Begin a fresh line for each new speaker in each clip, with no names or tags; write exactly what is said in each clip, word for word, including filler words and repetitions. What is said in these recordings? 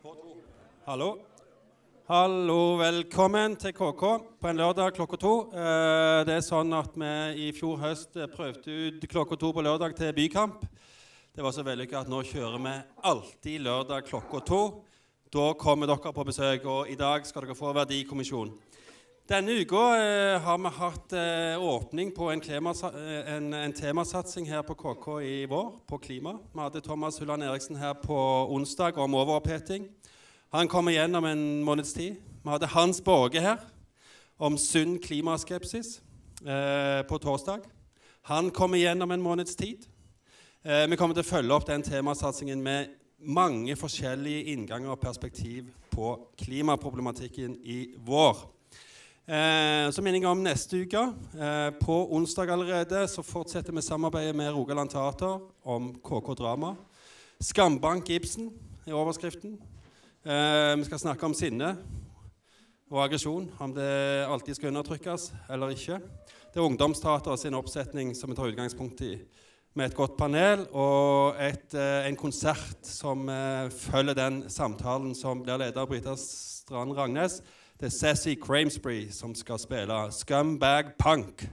Hallo. Hallo, velkommen til K K på en lørdag klokka to. Eh, det er sånn at vi i fjor høst prøvde ut klokka to på lørdag til bykamp. Det var så vellykket at nå kjører vi alltid lørdag klokka to. Da kommer dere på besøk, og i dag skal dere få verdikommisjon. Denne uka eh, har vi hatt eh, åpning på en, klimasa, en, en temasatsing her på K K i vår, på klima. Vi hadde Thomas Hulland Eriksen her på onsdag om overoppheting. Han kommer gjennom en måneds tid. Vi hadde Hans Borge her om sunn klimaskepsis eh, på torsdag. Han kommer gjennom en måneds tid. Eh, vi kommer til å følge opp den temasatsingen med mange forskjellige innganger og perspektiv på klimaproblematikken i vår. Eh, så minner jeg om neste uke. Eh, på onsdag allerede så fortsetter vi samarbeidet med Rogaland Teater om K K-drama. Skambank Ibsen i overskriften. Uh, vi skal snakke om sinne og aggresjon, om det alltid skal undertrykkes eller ikke. Det er Ungdomsteater sin oppsetning som vi tar utgangspunkt i, med et godt panel og et, uh, en konsert som uh, følger den samtalen som blir ledet av Brita Strand Ragnes. Det er Sassy Cramesbury som skal spille Scumbag Punk.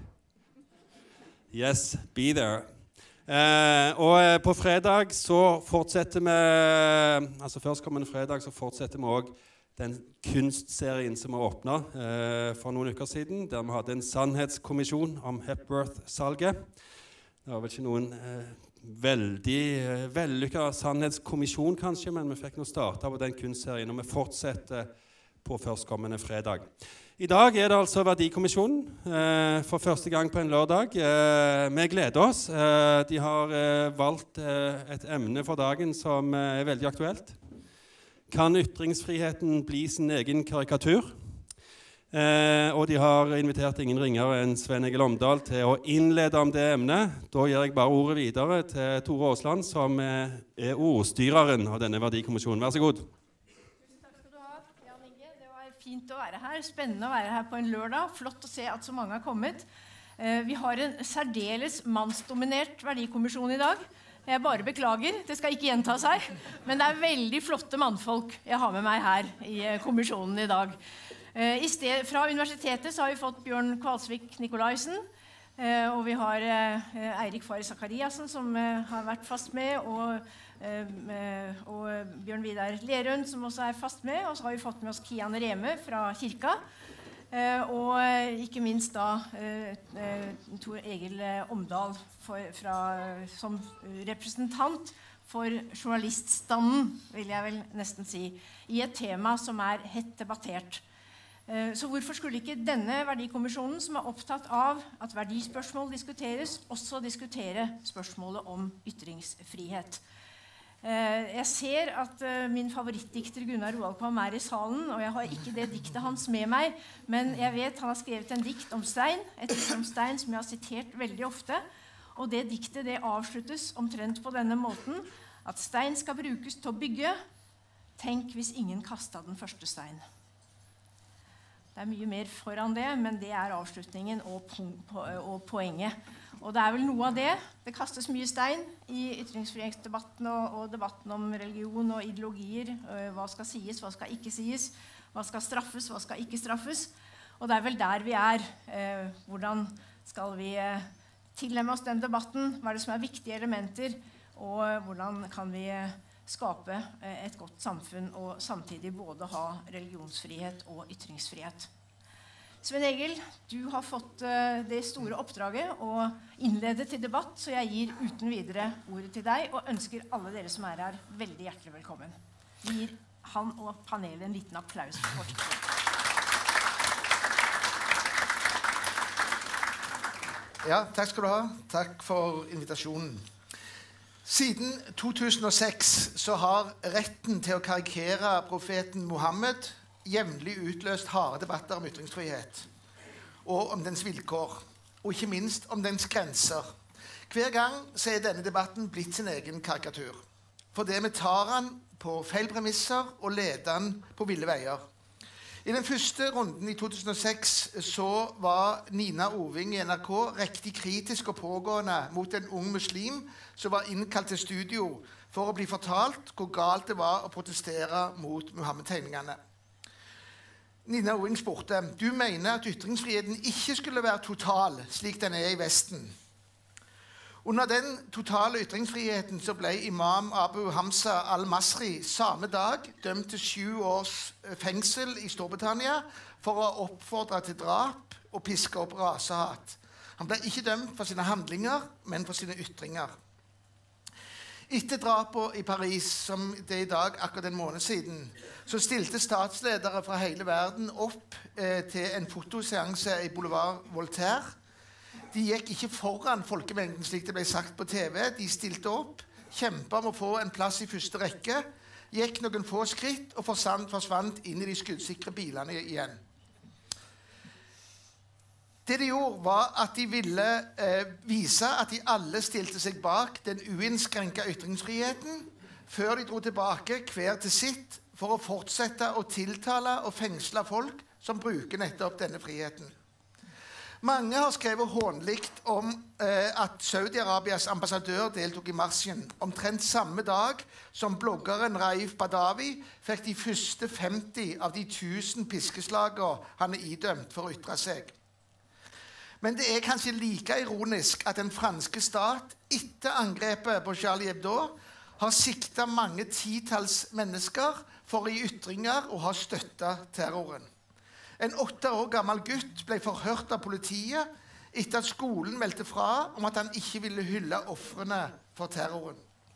Yes, be there. Eh, og eh, på fredag så fortsetter vi, altså førstkommende fredag så fortsetter vi også den kunstserien som vi åpnet eh, for noen uker siden, der vi hadde en sannhetskommisjon om Hepworth-salget. Det var vel ikke noen eh, veldig eh, vellykket sannhetskommisjon kanskje, men vi fikk nå startet på den kunstserien, og vi fortsetter på førstkommende fredag. I dag er det altså verdikommisjonen eh, for første gang på en lørdag. Eh, vi gleder oss. Eh, de har eh, valgt eh, et emne for dagen som eh, er veldig aktuelt. Kan ytringsfriheten bli sin egen karikatur? Eh, og de har invitert ingen ringere enn Sven Egil Omdal til å innlede om det emnet. Da gir jeg bare ordet videre til Tore Aasland, som eh, er ordstyreren av denne verdikommisjonen. Vær så god.
Fint å være her, spennende å være her på en lørdag, flott å se at så mange har kommet. Eh, vi har en særdeles mannsdominert verdikommisjon i dag. Jeg bare beklager, det skal ikke gjenta seg, men det er veldig flotte mannfolk jeg har med meg her i kommisjonen i dag. Eh, i sted, fra universitetet så har vi fått Bjørn Kvalsvik Nikolaisen, eh, og vi har eh, Eirik Fares Zakariasen som eh, har vært fast med, og Uh, og Bjørn Vidar Lerund som også er fast med, og så har vi fått med oss Kian Reme fra kirka, uh, og uh, ikke minst da uh, uh, Tor Egil Omdal for, fra, som representant for journaliststanden, vil jeg vel nesten si, i et tema som er hett debattert. Uh, så hvorfor skulle ikke denne verdikommisjonen, som er opptatt av at verdispørsmål diskuteres, også diskutere spørsmålet om ytringsfrihet? Jeg ser at min favorittdikter Gunnar Roaldkvam er i salen, og jeg har ikke det diktet hans med meg, men jeg vet han har skrevet en dikt om Stein, et dikt om Stein som jeg har sitert veldig ofte, og det diktet det avsluttes omtrent på denne måten, at stein skal brukes til å bygge, tenk hvis ingen kastet den første stein. Det er mye mer foran det, men det er avslutningen og, po og poenget. Og det er vel noe av det. Det kastes mye stein i ytringsfrihetsdebatten og, og debatten om religion og ideologier. Hva skal sies, hva skal ikke sies? Hva skal straffes, hva skal ikke straffes? Og det er vel der vi er. Eh, hvordan skal vi eh, tilnemme oss den debatten? Hva er det som er viktige elementer? Og hvordan kan vi eh, skape eh, et godt samfunn og samtidig både ha religionsfrihet og ytringsfrihet? Sven Egil, du har fått uh, det store oppdraget å innlede til debatt, så jeg gir uten videre ordet til deg, og ønsker alle dere som er her veldig hjertelig velkommen. Vi gir han og panelet en liten applaus for
Ja, takk skal du ha. Takk for invitasjonen. Siden to tusen og seks så har retten til å karikere profeten Mohammed jevnlig utløst harde debatter om ytringsfrihet og om dens vilkår, og ikke minst om dens grenser. Hver gang så er denne debatten blitt sin egen karikatur. For det vi tar han på feil premisser og leder han på ville veier. I den første runden i to tusen og seks så var Nina Oving i N R K riktig kritisk og pågående mot en ung muslim som var innkalt til studio for å bli fortalt hvor galt det var å protestere mot Muhammed-tegningene. Nina Oving spurte, du mener at ytringsfriheten ikke skulle være total, slik den er i Vesten. Under den totale ytringsfriheten så ble imam Abu Hamza al-Masri samme dag dømt til sju års fengsel i Storbritannia for å oppfordre til drap og piske opp rasehat. Han ble ikke dømt for sine handlinger, men for sine ytringer. Etter drapet i Paris, som det er i dag akkurat en måned siden, så stilte statsledere fra hele verden opp eh, til en fotoseanse i Boulevard Voltaire. De gikk ikke foran folkemengden, slik det ble sagt på T V. De stilte opp, kjempet om å få en plass i første rekke, gikk noen få skritt og forsvant, forsvant inn i de skuddsikre bilene igjen. Det de gjorde, var at de ville eh, vise at de alle stilte seg bak den uinnskrenkede ytringsfriheten, før de dro tilbake hver til sitt for å fortsette å tiltale og fengsle folk som bruker nettopp denne friheten. Mange har skrevet hånligt om eh, at Saudi-Arabias ambassadør deltok i marsjen omtrent samme dag som bloggeren Raif Badawi fikk de første femti av de tusen piskeslagene han er idømt for å ytre seg. Men det er kanskje like ironisk at den franske stat etter angrepet på Charlie Hebdo har siktet mange titalls mennesker for i ytringer å ha støttet terroren. En åtte år gammel gutt ble forhørt av politiet etter at skolen meldte fra om at han ikke ville hylle ofrene for terroren.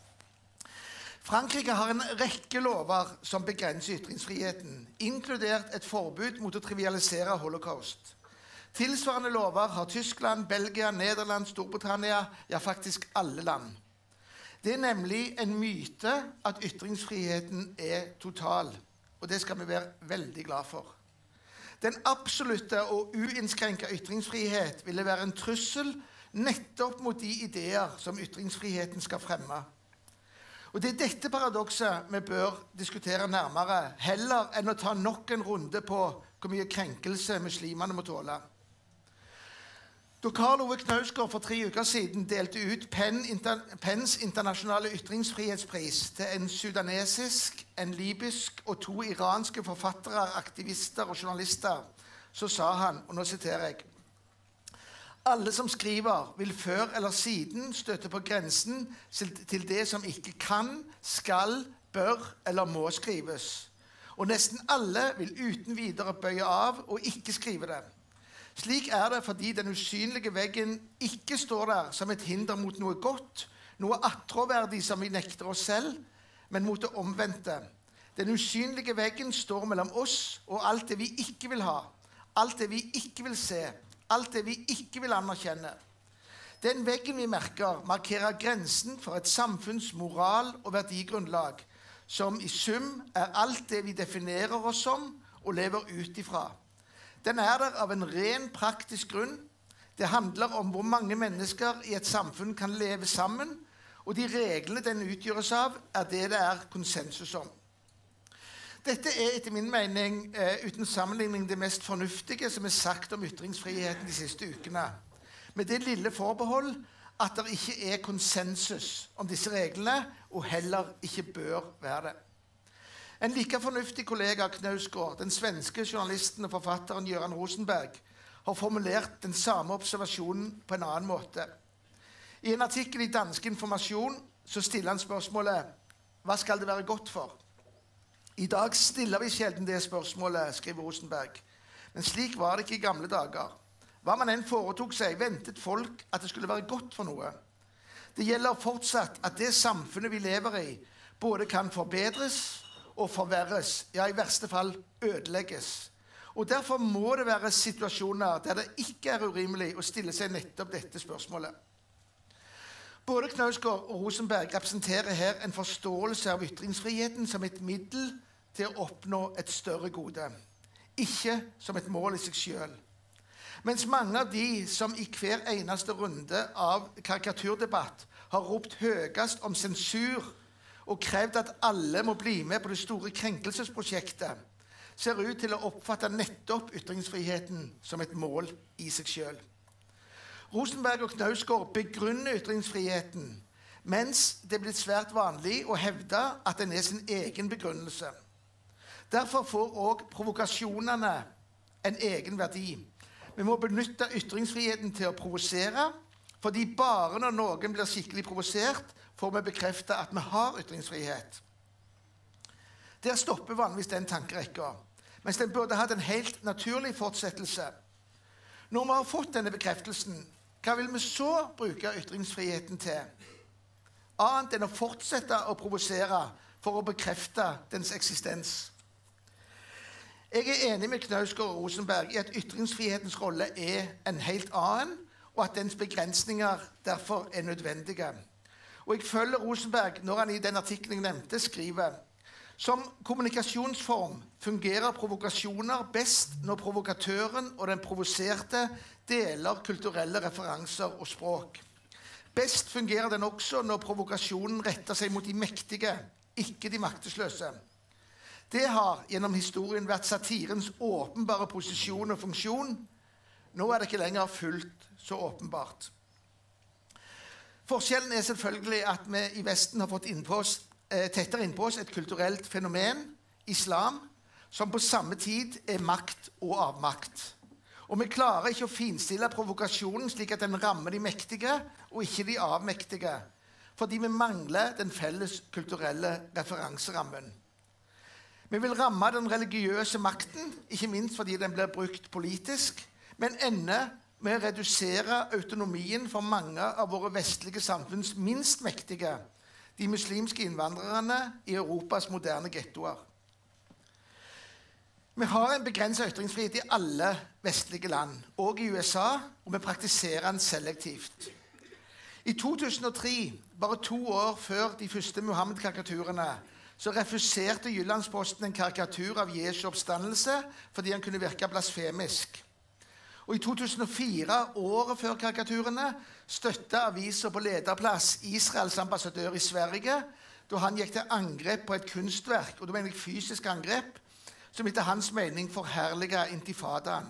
Frankrike har en rekke lover som begrenser ytringsfriheten, inkludert et forbud mot å trivialisere holocaust. Tilsvarende lover har Tyskland, Belgia, Nederland, Storbritannia, ja faktisk alle land. Det er nemlig en myte at ytringsfriheten er total, og det skal vi være veldig glad for. Den absolutte og uinnskrenkede ytringsfrihet ville være en trussel nettopp mot de ideer som ytringsfriheten skal fremme. Og det er dette paradokset vi bør diskutere nærmere, heller enn å ta nok en runde på hvor mye krenkelse muslimene må tåle. Da Karl Ove Knausgård for tre uker siden delte ut Penn inter, Penns internasjonale ytringsfrihetspris til en sudanesisk, en libysk og to iranske forfattere, aktivister og journalister, så sa han, og nå siterer jeg, alle som skriver vil før eller siden støtte på grensen til det som ikke kan, skal, bør eller må skrives. Og nesten alle vil uten videre bøye av og ikke skrive det. Slik er det fordi den usynlige veggen ikke står der som et hinder mot noe godt, noe attråverdig som vi nekter oss selv, men mot det omvendte. Den usynlige veggen står mellom oss og alt det vi ikke vil ha, alt det vi ikke vil se, alt det vi ikke vil anerkjenne. Den veggen vi merker, markerer grensen for et samfunns moral og verdigrunnlag, som i sum er alt det vi definerer oss som og lever ut ifra. Den er der av en ren praktisk grunn. Det handler om hvor mange mennesker i et samfunn kan leve sammen, og de reglene den utgjøres av, er det det er konsensus om. Dette er etter min mening eh, uten sammenligning det mest fornuftige som er sagt om ytringsfriheten de siste ukene. Med det lille forbehold at det ikke er konsensus om disse reglene, og heller ikke bør være det. En like fornuftig kollega Knausgård, den svenske journalisten og forfatteren Göran Rosenberg, har formulert den samme observasjonen på en annen måte. I en artikkel i Dansk Informasjon så stiller han spørsmålet «Hva skal det være godt for?» I dag stiller vi sjelden det spørsmålet, skriver Rosenberg. Men slik var det ikke i gamle dager. Hva man enn foretok seg, ventet folk at det skulle være godt for noe. Det gjelder fortsatt at det samfunnet vi lever i både kan forbedres og forverres, ja i verste fall ødelegges. Og derfor må det være situasjoner der det ikke er urimelig å stille seg nettopp dette spørsmålet. Både Knausgård og Rosenberg representerer her en forståelse av ytringsfriheten som et middel til å oppnå et større gode, ikke som et mål i seg selv. Mens mange av de som i hver eneste runde av karikaturdebatt har ropt høyest om sensur og krevd at alle må bli med på det store krenkelsesprosjektet, ser ut til å oppfatte nettopp ytringsfriheten som et mål i seg selv. Rosenberg og Knausgård begrunner ytringsfriheten, mens det er blitt svært vanlig å hevde at den er sin egen begrunnelse. Derfor får også provokasjonene en egen verdi. Vi må benytte ytringsfriheten til å provosere, fordi bare når noen blir skikkelig provosert, får vi bekrefte at vi har ytringsfrihet. Der stopper vanligvis den tankerekka, mens den burde hatt en helt naturlig fortsettelse. Når vi har fått denne bekreftelsen, hva vil vi så bruke ytringsfriheten til? Annet enn å fortsette å provosere for å bekrefte dens eksistens. Jeg er enig med Knausgård og Rosenberg i at ytringsfrihetens rolle er en helt annen, og at dens begrensninger derfor er nødvendige. Og jeg følger Rosenberg når han i den artikkelen jeg nevnte skriver: som kommunikasjonsform fungerer provokasjoner best når provokatøren og den provoserte deler kulturelle referanser og språk. Best fungerer den også når provokasjonen retter seg mot de mektige, ikke de maktesløse. Det har gjennom historien vært satirens åpenbare posisjon og funksjon. Nå er det ikke lenger fullt så åpenbart. Forskjellen er selvfølgelig at vi i Vesten har fått innpå oss, eh, tettere innpå oss et kulturelt fenomen, islam, som på samme tid er makt og avmakt. Og vi klarer ikke å finstille provokasjonen slik at den rammer de mektige og ikke de avmektige, fordi vi mangler den felles kulturelle referanserammen. Vi vil ramme den religiøse makten, ikke minst fordi den blir brukt politisk, men ender med å redusere autonomien for mange av våre vestlige samfunns minst mektige, de muslimske innvandrerne i Europas moderne gettoer. Vi har en begrenset ytringsfrihet i alle vestlige land, og i U S A, og vi praktiserer den selektivt. I to tusen og tre, bare to år før de første Muhammed-karikaturene, så refuserte Jyllandsposten en karikatur av Jesu oppstandelse fordi han kunne virke blasfemisk. Og i to tusen og fire, året før karikaturene, støttet aviser på lederplass Israels ambassadør i Sverige, da han gikk til angrep på et kunstverk, og det mener jeg fysisk angrep, som etter hans mening forherliget intifadaen.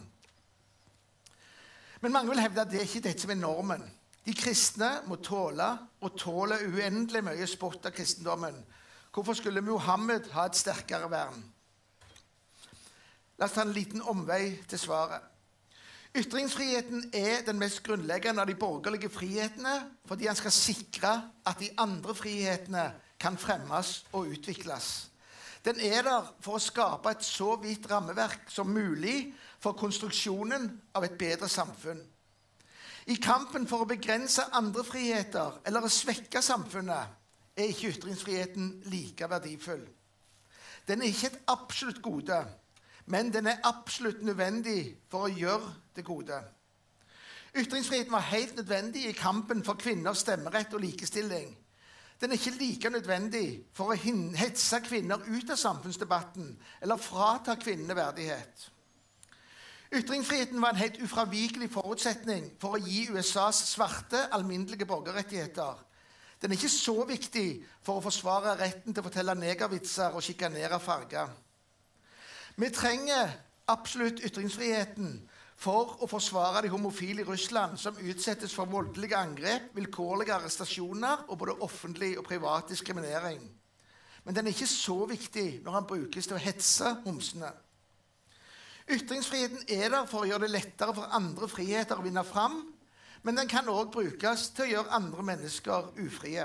Men mange vil hevde at det er ikke dette som er normen. De kristne må tåle og tåle uendelig mye spott av kristendommen. Hvorfor skulle Muhammed ha et sterkere vern? La oss ta en liten omvei til svaret. Ytringsfriheten er den mest grunnleggende av de borgerlige frihetene, fordi han skal sikre at de andre frihetene kan fremmes og utvikles. Den er der for å skape et så vidt rammeverk som mulig for konstruksjonen av et bedre samfunn. I kampen for å begrense andre friheter eller å svekke samfunnet er ikke ytringsfriheten like verdifull. Den er ikke et absolutt gode, men den er absolutt nødvendig for å gjøre det gode. Ytringsfriheten var helt nødvendig i kampen for kvinners stemmerett og likestilling. Den er ikke like nødvendig for å hetse kvinner ut av samfunnsdebatten eller frata kvinnene verdighet. Ytringsfriheten var en helt ufravikelig forutsetning for å gi U S As svarte, alminnelige borgerrettigheter. Den er ikke så viktig for å forsvare retten til å fortelle negervitser og sjikanere farger. Vi trenger absolutt ytringsfriheten for å forsvare de homofile i Russland som utsettes for voldelige angrep, vilkårlige arrestasjoner og både offentlig og privat diskriminering. Men den er ikke så viktig når den brukes til å hetse homsene. Ytringsfriheten er der for å gjøre det lettere for andre friheter å vinne fram, men den kan også brukes til å gjøre andre mennesker ufrie.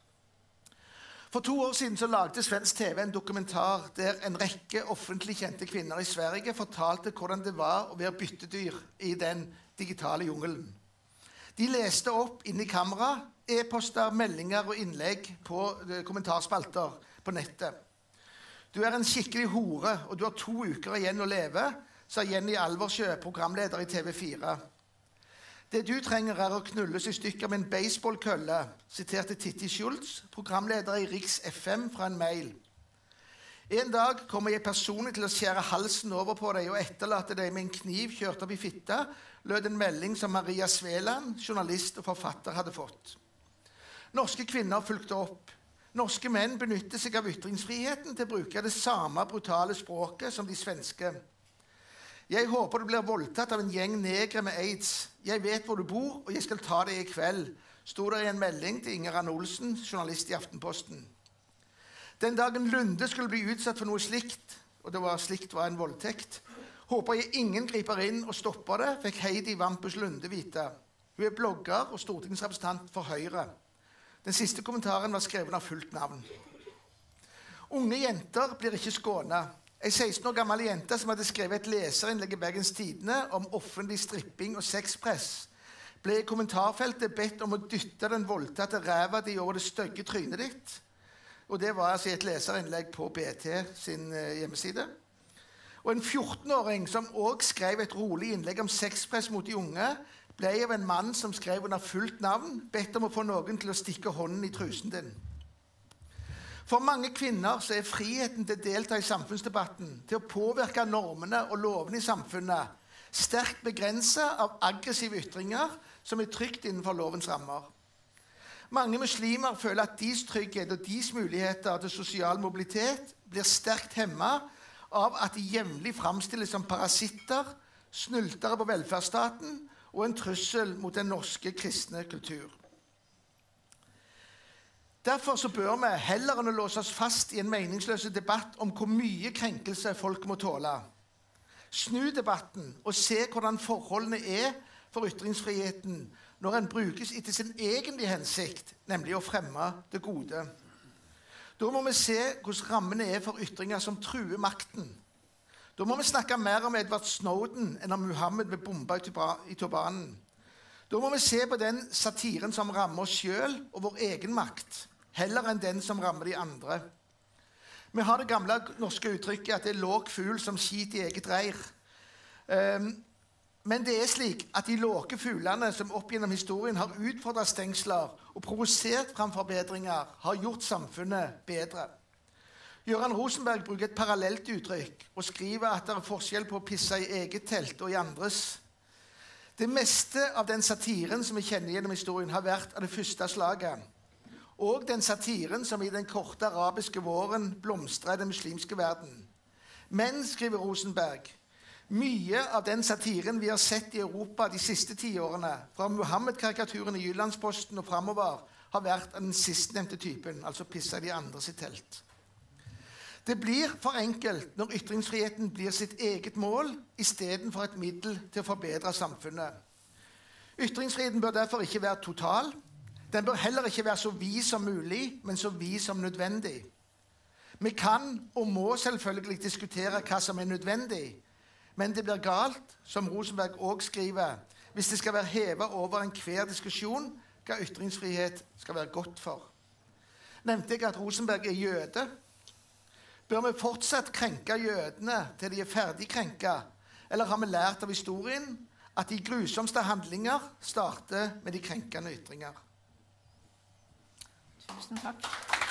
For to år siden så lagde svensk T V en dokumentar der en rekke offentlig kjente kvinner i Sverige fortalte hvordan det var å være byttedyr i den digitale jungelen. De leste opp inn i kamera, e-poster, meldinger og innlegg på kommentarspalter på nettet. Du er en skikkelig hore, og du har to uker igjen å leve, sa Jenny Alversjø, programleder i T V fire. Det du trenger er å knulles i stykker med en baseballkølle, siterte Titti Schultz, programleder i Riks F M, fra en mail. En dag kommer jeg personlig til å skjære halsen over på deg og etterlate deg med en kniv kjørt opp i fitta, lød en melding som Maria Sveland, journalist og forfatter, hadde fått. Norske kvinner fulgte opp. Norske menn benytter seg av ytringsfriheten til å bruke det samme brutale språket som de svenske. Jeg håper du blir voldtatt av en gjeng negre med AIDS. Jeg vet hvor du bor, og jeg skal ta deg i kveld, sto det i en melding til Inger Anne Olsen, journalist i Aftenposten. Den dagen Lunde skulle bli utsatt for noe slikt, og det var slikt var en voldtekt, håper jeg ingen griper inn og stopper det, fikk Heidi Vampus Lunde vite. Hun er blogger og stortingsrepresentant for Høyre. Den siste kommentaren var skrevet av fullt navn. Unge jenter blir ikke skånet. En seksten år gammel jente som hadde skrevet et leserinnlegg i Bergens Tidende om offentlig stripping og sexpress, ble i kommentarfeltet bedt om å dytte den voldtatte ræva di over det stygge trynet ditt. Og det var altså et leserinnlegg på B T sin hjemmeside. Og en fjorten-åring som også skrev et rolig innlegg om sexpress mot de unge, ble av en mann som skrev under fullt navn, bedt om å få noen til å stikke hånden i trusen din. For mange kvinner så er friheten til å delta i samfunnsdebatten, til å påvirke normene og lovene i samfunnet, sterkt begrenset av aggressive ytringer som er trygt innenfor lovens rammer. Mange muslimer føler at deres trygghet og deres muligheter til sosial mobilitet blir sterkt hemmet av at de jevnlig framstilles som parasitter, snultere på velferdsstaten og en trussel mot den norske kristne kultur. Derfor så bør vi, heller enn å låse oss fast i en meningsløs debatt om hvor mye krenkelse folk må tåle, snu debatten og se hvordan forholdene er for ytringsfriheten når den brukes etter sin egentlige hensikt, nemlig å fremme det gode. Da må vi se hvordan rammene er for ytringer som truer makten. Da må vi snakke mer om Edward Snowden enn om Muhammed med bomba i turbanen. Da må vi se på den satiren som rammer oss selv og vår egen makt, heller enn den som rammer de andre. Vi har det gamle norske uttrykket at det er låg fugl som skiter i eget reir. Um, men det er slik at de låge fuglene som opp gjennom historien har utfordret stengsler og provosert frem forbedringer, har gjort samfunnet bedre. Jørgen Rosenberg bruker et parallelt uttrykk og skriver at det er forskjell på å pisse i eget telt og i andres. Det meste av den satiren som vi kjenner gjennom historien har vært av det første slaget. Og den satiren som i den korte arabiske våren blomstret i den muslimske verden. Men, skriver Rosenberg, mye av den satiren vi har sett i Europa de siste tiårene, fra Muhammed-karikaturen i Jyllandsposten og fremover, har vært av den sistnevnte typen, altså pissa i de andre sitt telt. Det blir for enkelt når ytringsfriheten blir sitt eget mål, i stedet for et middel til å forbedre samfunnet. Ytringsfriheten bør derfor ikke være total. Den bør heller ikke være så vid som mulig, men så vid som nødvendig. Vi kan og må selvfølgelig diskutere hva som er nødvendig, men det blir galt, som Rosenberg også skriver, hvis det skal være hevet over enhver diskusjon hva ytringsfrihet skal være godt for. Nevnte jeg at Rosenberg er jøde? Bør vi fortsatt krenke jødene til de er ferdig krenket, eller har vi lært av historien at de grusomste handlinger starter med de krenkende ytringer?
Tusen takk.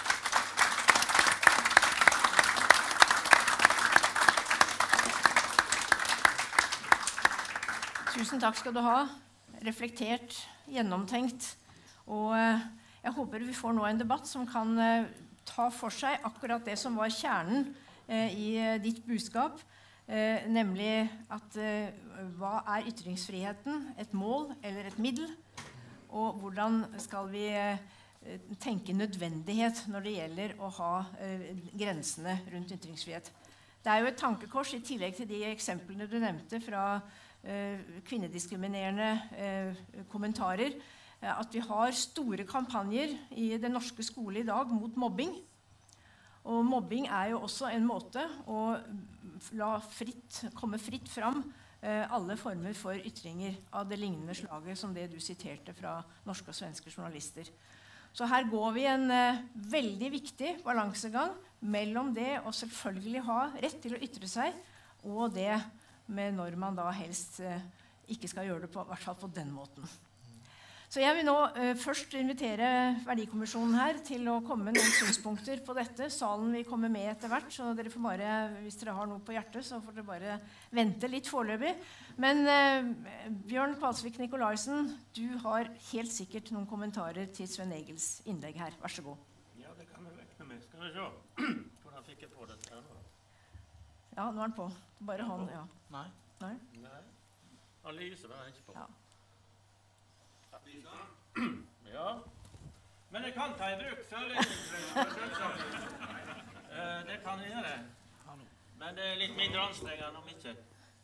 Tusen takk skal du ha. Reflektert, gjennomtenkt. Og jeg håper vi får nå en debatt som kan ta for seg akkurat det som var kjernen i ditt budskap, nemlig at hva er ytringsfriheten? Et mål eller et middel? Og hvordan skal vi tenke nødvendighet når det gjelder å ha eh, grensene rundt ytringsfrihet. Det er jo et tankekors i tillegg til de eksemplene du nevnte fra eh, kvinnediskriminerende eh, kommentarer, eh, at vi har store kampanjer i den norske skole i dag mot mobbing. Og mobbing er jo også en måte å la fritt, komme fritt fram eh, alle former for ytringer av det lignende slaget som det du siterte fra norske og svenske journalister. Så her går vi en eh, veldig viktig balansegang mellom det å selvfølgelig ha rett til å ytre seg, og det med når man da helst eh, ikke skal gjøre det på, i hvert fall på den måten. Så jeg vil nå eh, først invitere Verdikommisjonen her til å komme med noen synspunkter på dette. Salen vil komme med etter hvert, så dere får bare, hvis dere har noe på hjertet, så får dere bare vente litt foreløpig. Men eh, Bjørn Kvalsvik Nikolaisen, du har helt sikkert noen kommentarer til Sven Egils innlegg her. Vær så god.
Ja, det kan jeg Skal vi se. Hvordan fikk jeg på dette her nå?
Ja, nå er den på. Bare han, ja.
Nei.
Nei?
Nei. Han lyser da ikke på.
Ja.
Ja. Men jeg kan ta i bruk følelsen. uh, det kan jeg gjøre. Men det er litt mindre anstrengende om ikke.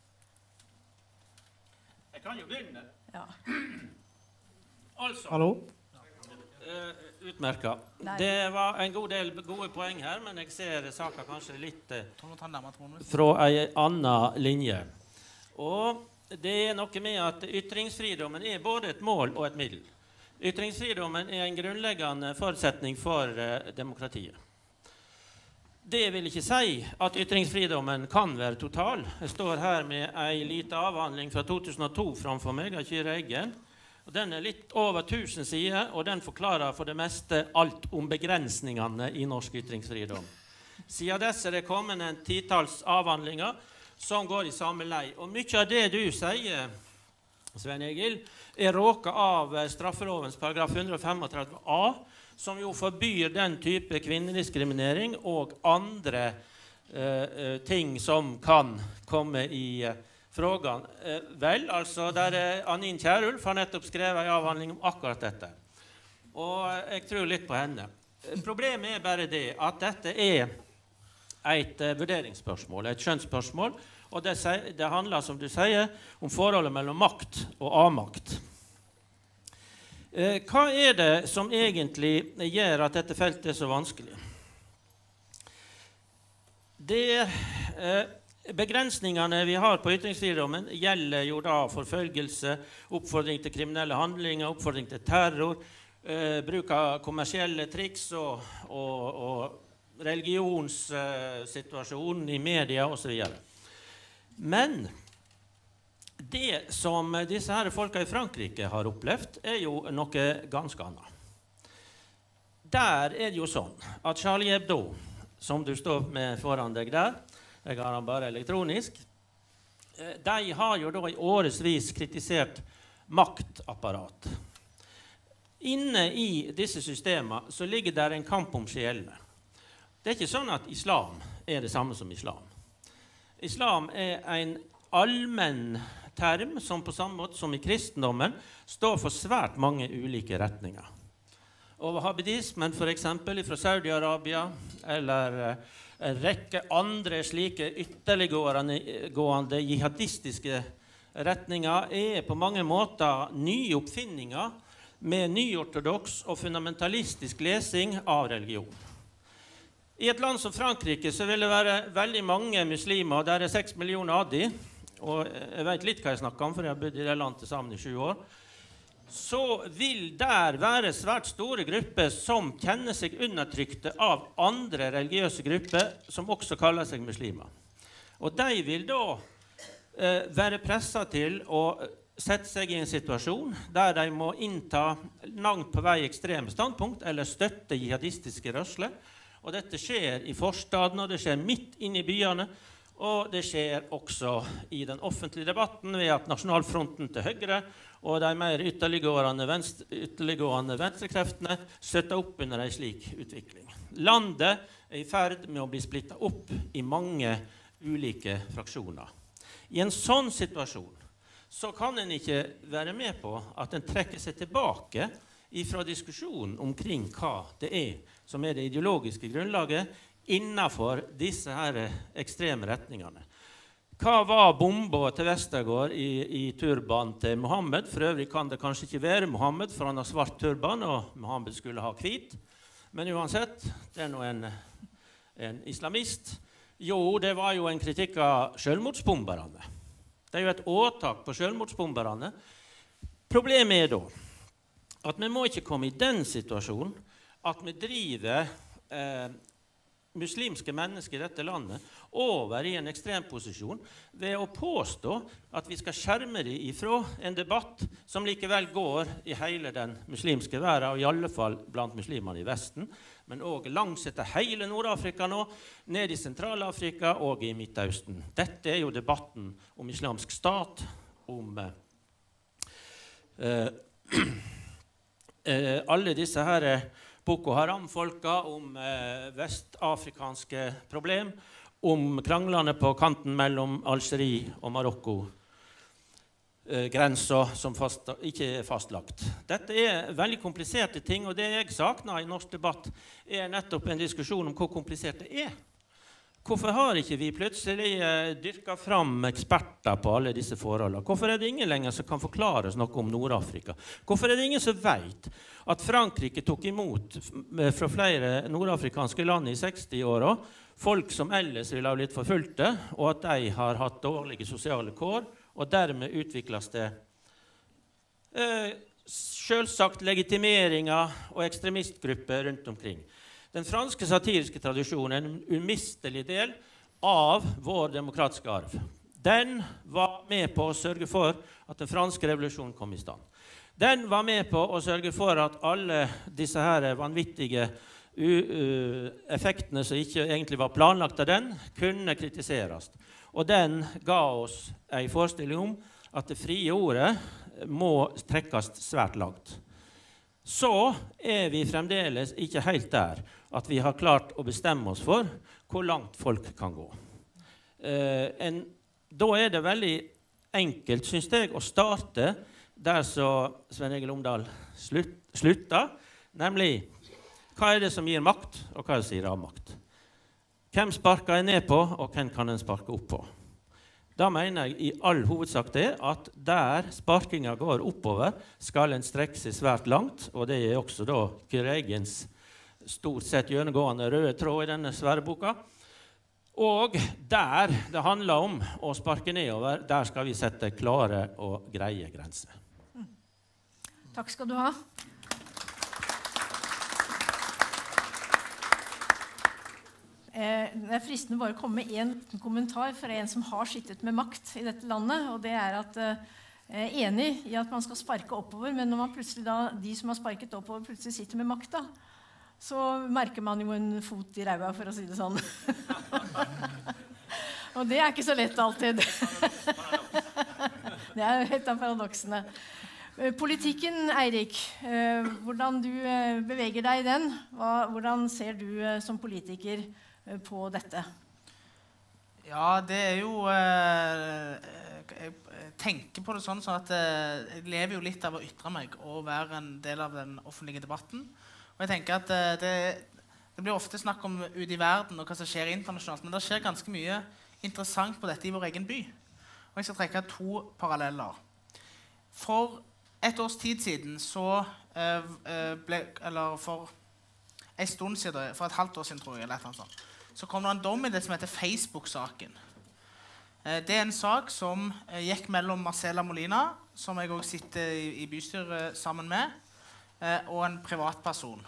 Jeg kan jo begynne.
Ja.
Altså.
Hallo?
Uh, utmerket.
Nei.
Det var en god del gode poeng her, men jeg ser saken kanskje litt uh, fra en annen linje. Og det er noe med at ytringsfridommen er både et mål og et middel. Ytringsfridommen er en grunnleggende forutsetning for uh, demokratiet. Det vil ikke si at ytringsfridommen kan være total. Jeg står her med en liten avhandling fra to tusen og to framfor meg av Kyrre Eggen. Og den er litt over tusen sider, og den forklarer for det meste alt om begrensningene i norsk ytringsfridom. Siden dess er det kommet en titals avhandlinger som går i samme lei. Og mye av det du sier, Svein Egil, er råket av straffelovens paragraf hundre og trettifem a, som jo forbyr den type kvinnediskriminering og andre uh, ting som kan komme i uh, frågan. Uh, vel, altså, der er Anin Kjærulf har nettopp skrevet en avhandling om akkurat dette. Og uh, jeg tror litt på henne. Uh, problemet er bare det at dette er et uh, vurderingsspørsmål, et skjønnsspørsmål, og det, det handler, som du sier, om forholdet mellom makt og avmakt. Eh, hva er det som egentlig gjør at dette feltet er så vanskelig? Det eh, begrensningene vi har på ytringsfridommen gjelder jo da forfølgelse, oppfordring til kriminelle handlinger, oppfordring til terror, eh, bruk av kommersielle triks og, og, og religionssituasjonen i media og så videre. Men det som disse her folka i Frankrike har opplevd, er jo noe ganske annet. Der er det jo sånn at Charlie Hebdo, som du står med foran deg der, jeg har han bare elektronisk, de har jo da i årevis kritisert maktapparat. Inne i disse systemene så ligger der en kamp om sjelene. Det er ikke sånn at islam er det samme som islam. Islam er en allmenn term som på samme måte som i kristendommen står for svært mange ulike retninger. Og wahhabismen for eksempel fra Saudi-Arabia eller en rekke andre slike ytterliggående jihadistiske retninger er på mange måter nye oppfinninger med nyortodoks og fundamentalistisk lesing av religion. I et land som Frankrike så vil det være veldig mange muslimer, der er seks millioner av de, og jeg vet litt hva jeg snakker om, for jeg har bodd i det landet sammen i sju år, så vil der være svært store grupper som kjenner seg undertrykte av andre religiøse grupper som også kaller seg muslimer. Og de vil da eh, være presset til å sette seg i en situasjon der de må innta langt på vei ekstreme standpunkt eller støtte jihadistiske rørsler. Og dette skjer i forstaden, og det skjer midt inne i byene, og det skjer også i den offentlige debatten ved at Nasjonalfronten til Høyre og de mer ytterliggående, venstre, ytterliggående venstrekreftene støtter opp under en slik utvikling. Landet er i ferd med å bli splittet opp i mange ulike fraksjoner. I en sånn situasjon så kan en ikke være med på at en trekker seg tilbake fra diskusjonen omkring hva det er som er det ideologiske grunnlaget innenfor disse her ekstreme retningene. Hva var bomba til Vestergaard i, i turban til Mohammed? For øvrig kan det kanskje ikke være Mohammed, for han har svart turban, og Mohammed skulle ha hvit. Men uansett, det er nå en, en islamist. Jo, det var jo en kritikk av selvmordsbomberne. Det er jo et åtak på selvmordsbomberne. Problemet er da at vi må ikke komme i den situasjonen at vi driver eh, muslimske mennesker i dette landet over i en ekstremposisjon ved å påstå at vi skal skjerme dem ifra en debatt som likevel går i hele den muslimske verden, og i alle fall blant muslimene i Vesten, men også langs etter hele Nord-Afrika nå, ned i Sentralafrika og i Midtøsten. Dette er jo debatten om islamsk stat, om eh, eh, alle disse her Boko Haram-folka, om eh, vestafrikanske problem, om kranglene på kanten mellom Algerie og Marokko, eh, grenser som fast, ikke er fastlagt. Dette er veldig kompliserte ting, og det jeg savner i norsk debatt er nettopp en diskusjon om hvor komplisert det er. Hvorfor har ikke vi plutselig eh, dyrket fram eksperter på alle disse forholdene? Hvorfor er det ingen lenger som kan forklare oss noe om Nord-Afrika? Hvorfor er det ingen som vet at Frankrike tok imot fra flere nordafrikanske land i seksti-åra folk som ellers ville ha blitt forfulgte, og at de har hatt dårlige sosiale kår, og dermed utvikles det eh, selvsagt legitimeringer og ekstremistgrupper rundt omkring. Den franske satiriske tradisjonen er en umistelig del av vår demokratiske arv. Den var med på å sørge for at den franske revolusjonen kom i stand. Den var med på å sørge for at alle disse her vanvittige uh, uh, effektene som ikke egentlig var planlagt av den, kunne kritiseres. Og den ga oss en forestilling om at det frie ordet må trekkes svært langt. Så er vi fremdeles ikke helt der at vi har klart å bestemme oss for hvor langt folk kan gå. Eh, en, da er det veldig enkelt, synes jeg, å starte der så Svein Egil Omdal slutt, slutta, nemlig hva er det som gir makt, og hva er det som gir av makt? Hvem sparker jeg ned på, og hvem kan en sparke opp på? Da mener jeg i all hovedsak det at der sparkinga går oppover, skal en strekke seg svært langt, og det er også da Kyregens stort sett gjennomgående røde tråd i denne svære boka. Og der det handler om å sparke nedover, der skal vi sette klare og greie grenser.
Mm. Takk skal du ha. Eh, det er fristende bare å komme med en kommentar fra en som har sittet med makt i dette landet, og det er at eh, jeg er enig i at man skal sparke oppover, men når man plutselig da, de som har sparket oppover, plutselig sitter med makta, så merker man jo en fot i ræva, for å si det sånn. Og det er ikke så lett alltid. Det er jo et av paradoksene. Politikken, Eirik, hvordan du beveger deg i den, hvordan ser du som politiker på dette?
Ja, det er jo jeg tenker på det sånn at jeg lever jo litt av å ytre meg og være en del av den offentlige debatten. Og jeg tenker at det, det blir ofte snakk om ut i verden og hva som skjer internasjonalt, men det skjer ganske mye interessant på dette i vår egen by. Og jeg skal trekke to paralleller. For et års tid siden så ble, eller for en stund siden, for et halvt år siden tror jeg, eller et eller annet sånt, så kom det en dom i det som heter Facebook-saken. Det er en sak som gikk mellom Marcela Molina, som jeg også sitter i, i bystyret sammen med, og en privatperson.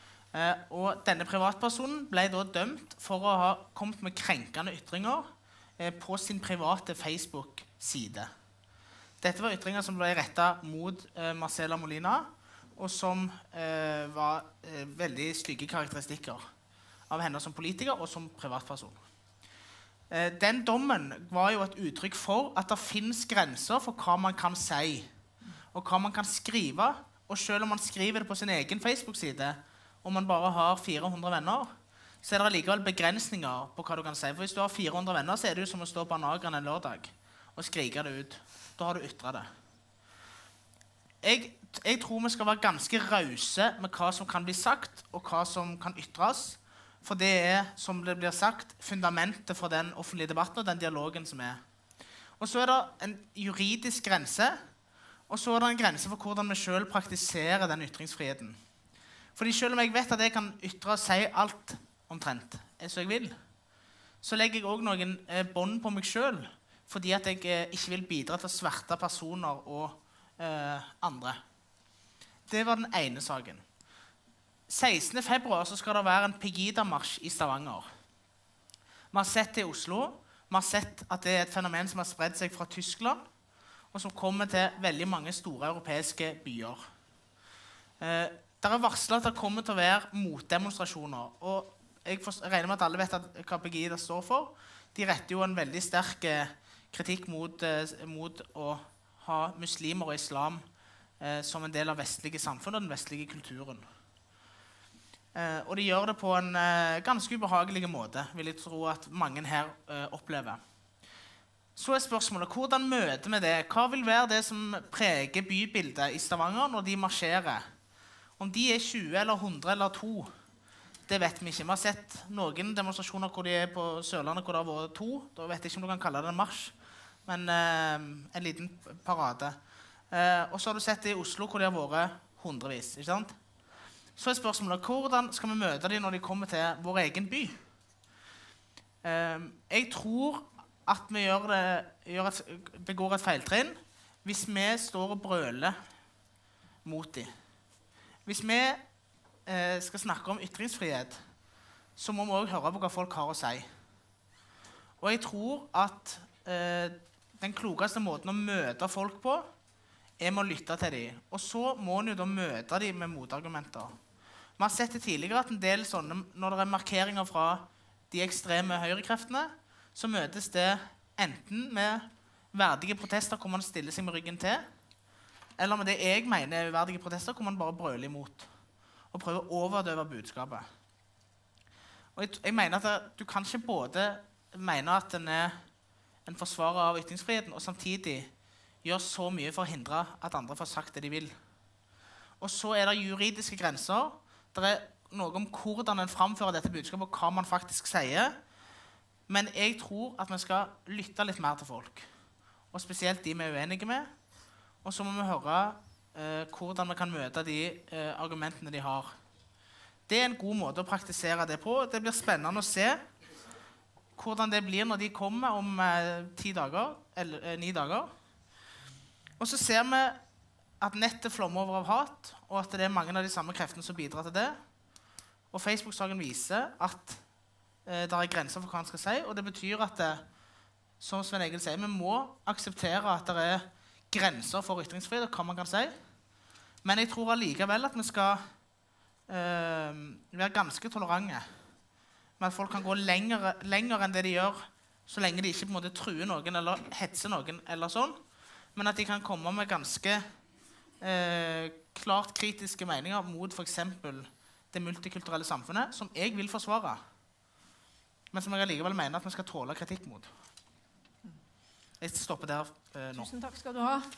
Og denne privatpersonen ble da dømt for å ha kommet med krenkende ytringer på sin private Facebook-side. Dette var ytringer som ble rettet mot Marcela Molina, og som var veldig stygge karakteristikker av henne som politiker og som privatperson. Den dommen var jo et uttrykk for at det finnes grenser for hva man kan si, og hva man kan skrive. Og selv om man skriver det på sin egen Facebook-side, og man bare har fire hundre venner, så er det likevel begrensninger på hva du kan si. For hvis du har fire hundre venner, så er det jo som å stå på Anagran en lørdag og skrike det ut. Da har du ytret det. Jeg, jeg tror vi skal være ganske rause med hva som kan bli sagt, og hva som kan ytres. For det er, som det blir sagt, fundamentet for den offentlige debatten og den dialogen som er. Og så er det en juridisk grense, og så er det en grense for hvordan vi selv praktiserer den ytringsfriheten. Fordi selv om jeg vet at jeg kan ytre og si alt omtrent, så jeg vil, så legger jeg også noen eh, bånd på meg selv, fordi at jeg eh, ikke vil bidra til å sverte personer og eh, andre. Det var den ene saken. sekstende februar så skal det være en Pegida-marsj i Stavanger. Vi har sett det i Oslo, vi har sett at det er et fenomen som har spredt seg fra Tyskland, og som kommer til veldig mange store europeiske byer. Eh, det er varslet at det kommer til å være motdemonstrasjoner, og jeg regner med at alle vet at hva Pegida står for. De retter jo en veldig sterk eh, kritikk mot, eh, mot å ha muslimer og islam eh, som en del av vestlige samfunn og den vestlige kulturen. Eh, og de gjør det på en eh, ganske ubehagelig måte, vil jeg tro at mange her eh, opplever. Så er spørsmålet, hvordan møter vi det? Hva vil være det som preger bybildet i Stavanger når de marsjerer? Om de er tjue eller hundre eller to, det vet vi ikke. Vi har sett noen demonstrasjoner hvor de er på Sørlandet, hvor det har vært to. Da vet jeg ikke om du kan kalle det en marsj, men eh, en liten parade. Eh, og så har du sett det i Oslo, hvor de har vært hundrevis, ikke sant? Så er spørsmålet, hvordan skal vi møte dem når de kommer til vår egen by? Eh, jeg tror at vi gjør det, gjør et, begår et feiltrinn hvis vi står og brøler mot dem. Hvis vi eh, skal snakke om ytringsfrihet, så må vi også høre på hva folk har å si. Og jeg tror at eh, den klokeste måten å møte folk på er med å lytte til dem. Og så må en jo da møte dem med motargumenter. Vi har sett det tidligere at en del sånne, når det er markeringer fra de ekstreme høyrekreftene, så møtes det enten med verdige protester hvor man stiller seg med ryggen til, eller med det jeg mener er uverdige protester hvor man bare brøler imot og prøver å overdøve budskapet. Og jeg, jeg mener at du kan ikke både mene at en er en forsvarer av ytringsfriheten og samtidig gjør så mye for å hindre at andre får sagt det de vil. Og så er det juridiske grenser. Det er noe om hvordan en framfører dette budskapet og hva man faktisk sier. Men jeg tror at vi skal lytte litt mer til folk, og spesielt de vi er uenige med. Og så må vi høre eh, hvordan vi kan møte de eh, argumentene de har. Det er en god måte å praktisere det på. Det blir spennende å se hvordan det blir når de kommer om eh, ti dager, eller eh, ni dager. Og så ser vi at nettet flommer over av hat, og at det er mange av de samme kreftene som bidrar til det. Og Facebook-saken viser at eh, det er grenser for hva han skal si, og det betyr at det, som Sven Egil sier, vi må akseptere at det er grenser for ytringsfrihet og hva man kan si. Men jeg tror allikevel at vi skal eh, være ganske tolerante med at folk kan gå lenger, lenger enn det de gjør, så lenge de ikke på en måte truer noen eller hetser noen eller sånn, men at de kan komme med ganske eh, klart kritiske meninger mot for eksempel det multikulturelle samfunnet, som jeg vil forsvare, men som jeg allikevel mener at vi skal tåle kritikk mot. Jeg stopper der eh, nå.
Tusen takk skal du ha.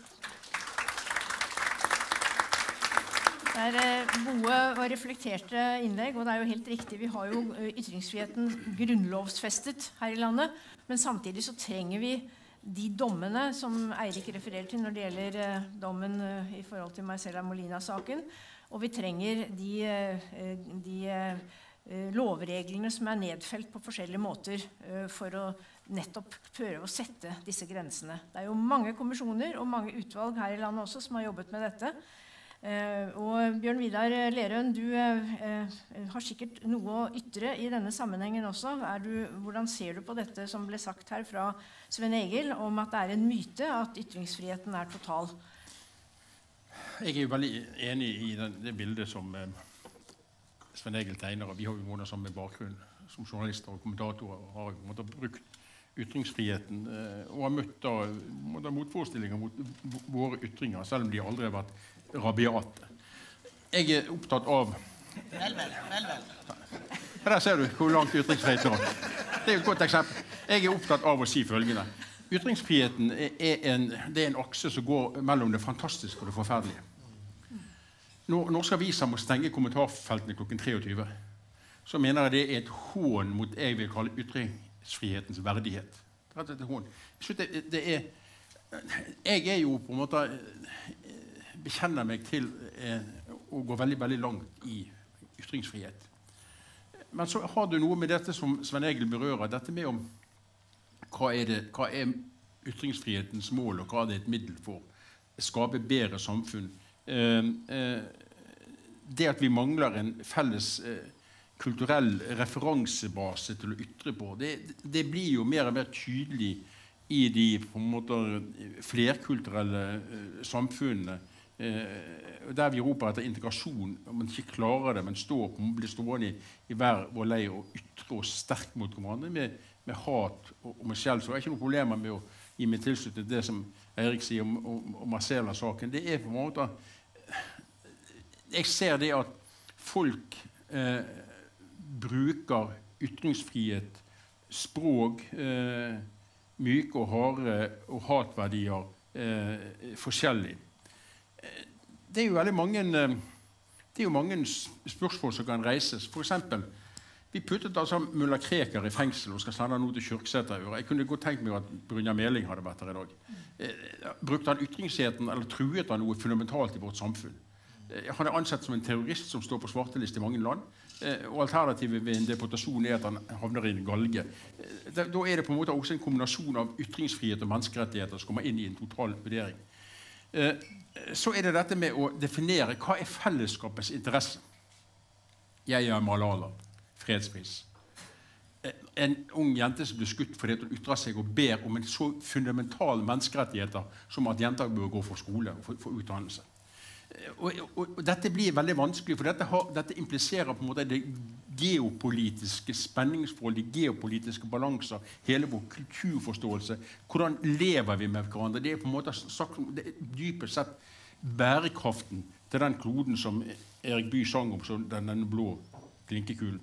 Det er eh, gode og reflekterte innlegg, og det er jo helt riktig. Vi har jo eh, ytringsfriheten grunnlovsfestet her i landet, men samtidig så trenger vi de dommene som Eirik refererer til når det gjelder eh, dommen eh, i forhold til Marcela Molina-saken, og vi trenger de, eh, de eh, lovreglene som er nedfelt på forskjellige måter eh, for å nettopp prøve å sette disse grensene. Det er jo mange kommisjoner og mange utvalg her i landet også som har jobbet med dette. Eh, og Bjørn Vidar Lerøen, du eh, har sikkert noe å ytre i denne sammenhengen også. Er du, hvordan ser du på dette som ble sagt her fra Sven Egil, om at det er en myte at ytringsfriheten er total?
Jeg er jo veldig enig i den, det bildet som eh, Sven Egil tegner. Vi har jo noen som med bakgrunn som journalister og kommentatorer har jo måttet brukt ytringsfriheten eh, og har møtt da, måttet motforestillinger mot våre ytringer, selv om de aldri har vært rabiate. Jeg er opptatt av...
Vel, vel, vel, vel.
Der ser du hvor langt ytringsfrihet er. Det er jo et godt eksempel. Jeg er opptatt av å si følgende. Ytringsfriheten er en, det er en akse som går mellom det fantastiske og det forferdelige. Når norske aviser må stenge kommentarfeltene klokken treogtyve, så mener jeg det er et hån mot jeg vil kalle ytringsfrihetens verdighet. Det er et hån. Det, det er, jeg er jo på en måte bekjenner meg til eh, å gå veldig, veldig langt i ytringsfrihet. Men så har du noe med dette som Sven Egil berører, dette med om hva er, det, hva er ytringsfrihetens mål, og hva er det et middel for å skape bedre samfunn. Eh, eh, det at vi mangler en felles eh, kulturell referansebase til å ytre på, det, det blir jo mer og mer tydelig i de på en måte flerkulturelle eh, samfunnene, Eh, der vi roper etter integrasjon, og man ikke klarer det, men står, blir stående i, i hver vår leir og ytre oss sterkt mot hverandre med, med hat og, og med skjell. Så det er ikke noen problemer med å gi meg tilslutning til det som Eirik sier om, om, om Marcela-saken. Det er på en måte... Jeg ser det at folk eh, bruker ytringsfrihet, språk, eh, myke og harde og hatverdier eh, forskjellig. Eh, det er jo veldig mange, eh, det er jo mange spørsmål som kan reises. For eksempel, vi puttet altså Mulla Krekar i fengsel og skal sende han nå til Kyrksæter. Jeg kunne godt tenkt meg at Brynjar Meling hadde vært her i dag. Eh, brukte han ytringsheten, eller truet han noe fundamentalt i vårt samfunn? Eh, han er ansett som en terrorist som står på svarteliste i mange land. Eh, og alternativet ved en deportasjon er at han havner i en galge. Eh, da, da er det på en måte også en kombinasjon av ytringsfrihet og menneskerettigheter som kommer inn i en total vurdering. Eh, så er det dette med å definere hva er fellesskapets interesse. Jeg er Malala, fredspris. En ung jente som blir skutt fordi hun ytrer seg og ber om en så fundamental menneskerettigheter som at jenter bør gå for skole og for, for utdannelse. Og, og, og dette blir veldig vanskelig, for dette, har, dette impliserer på en måte det geopolitiske spenningsforhold, de geopolitiske balanser, hele vår kulturforståelse. Hvordan lever vi med hverandre? Det er på en måte sagt, det er dypest sett bærekraften til den kloden som Erik Bye sang om, som den, den blå klinkekulen.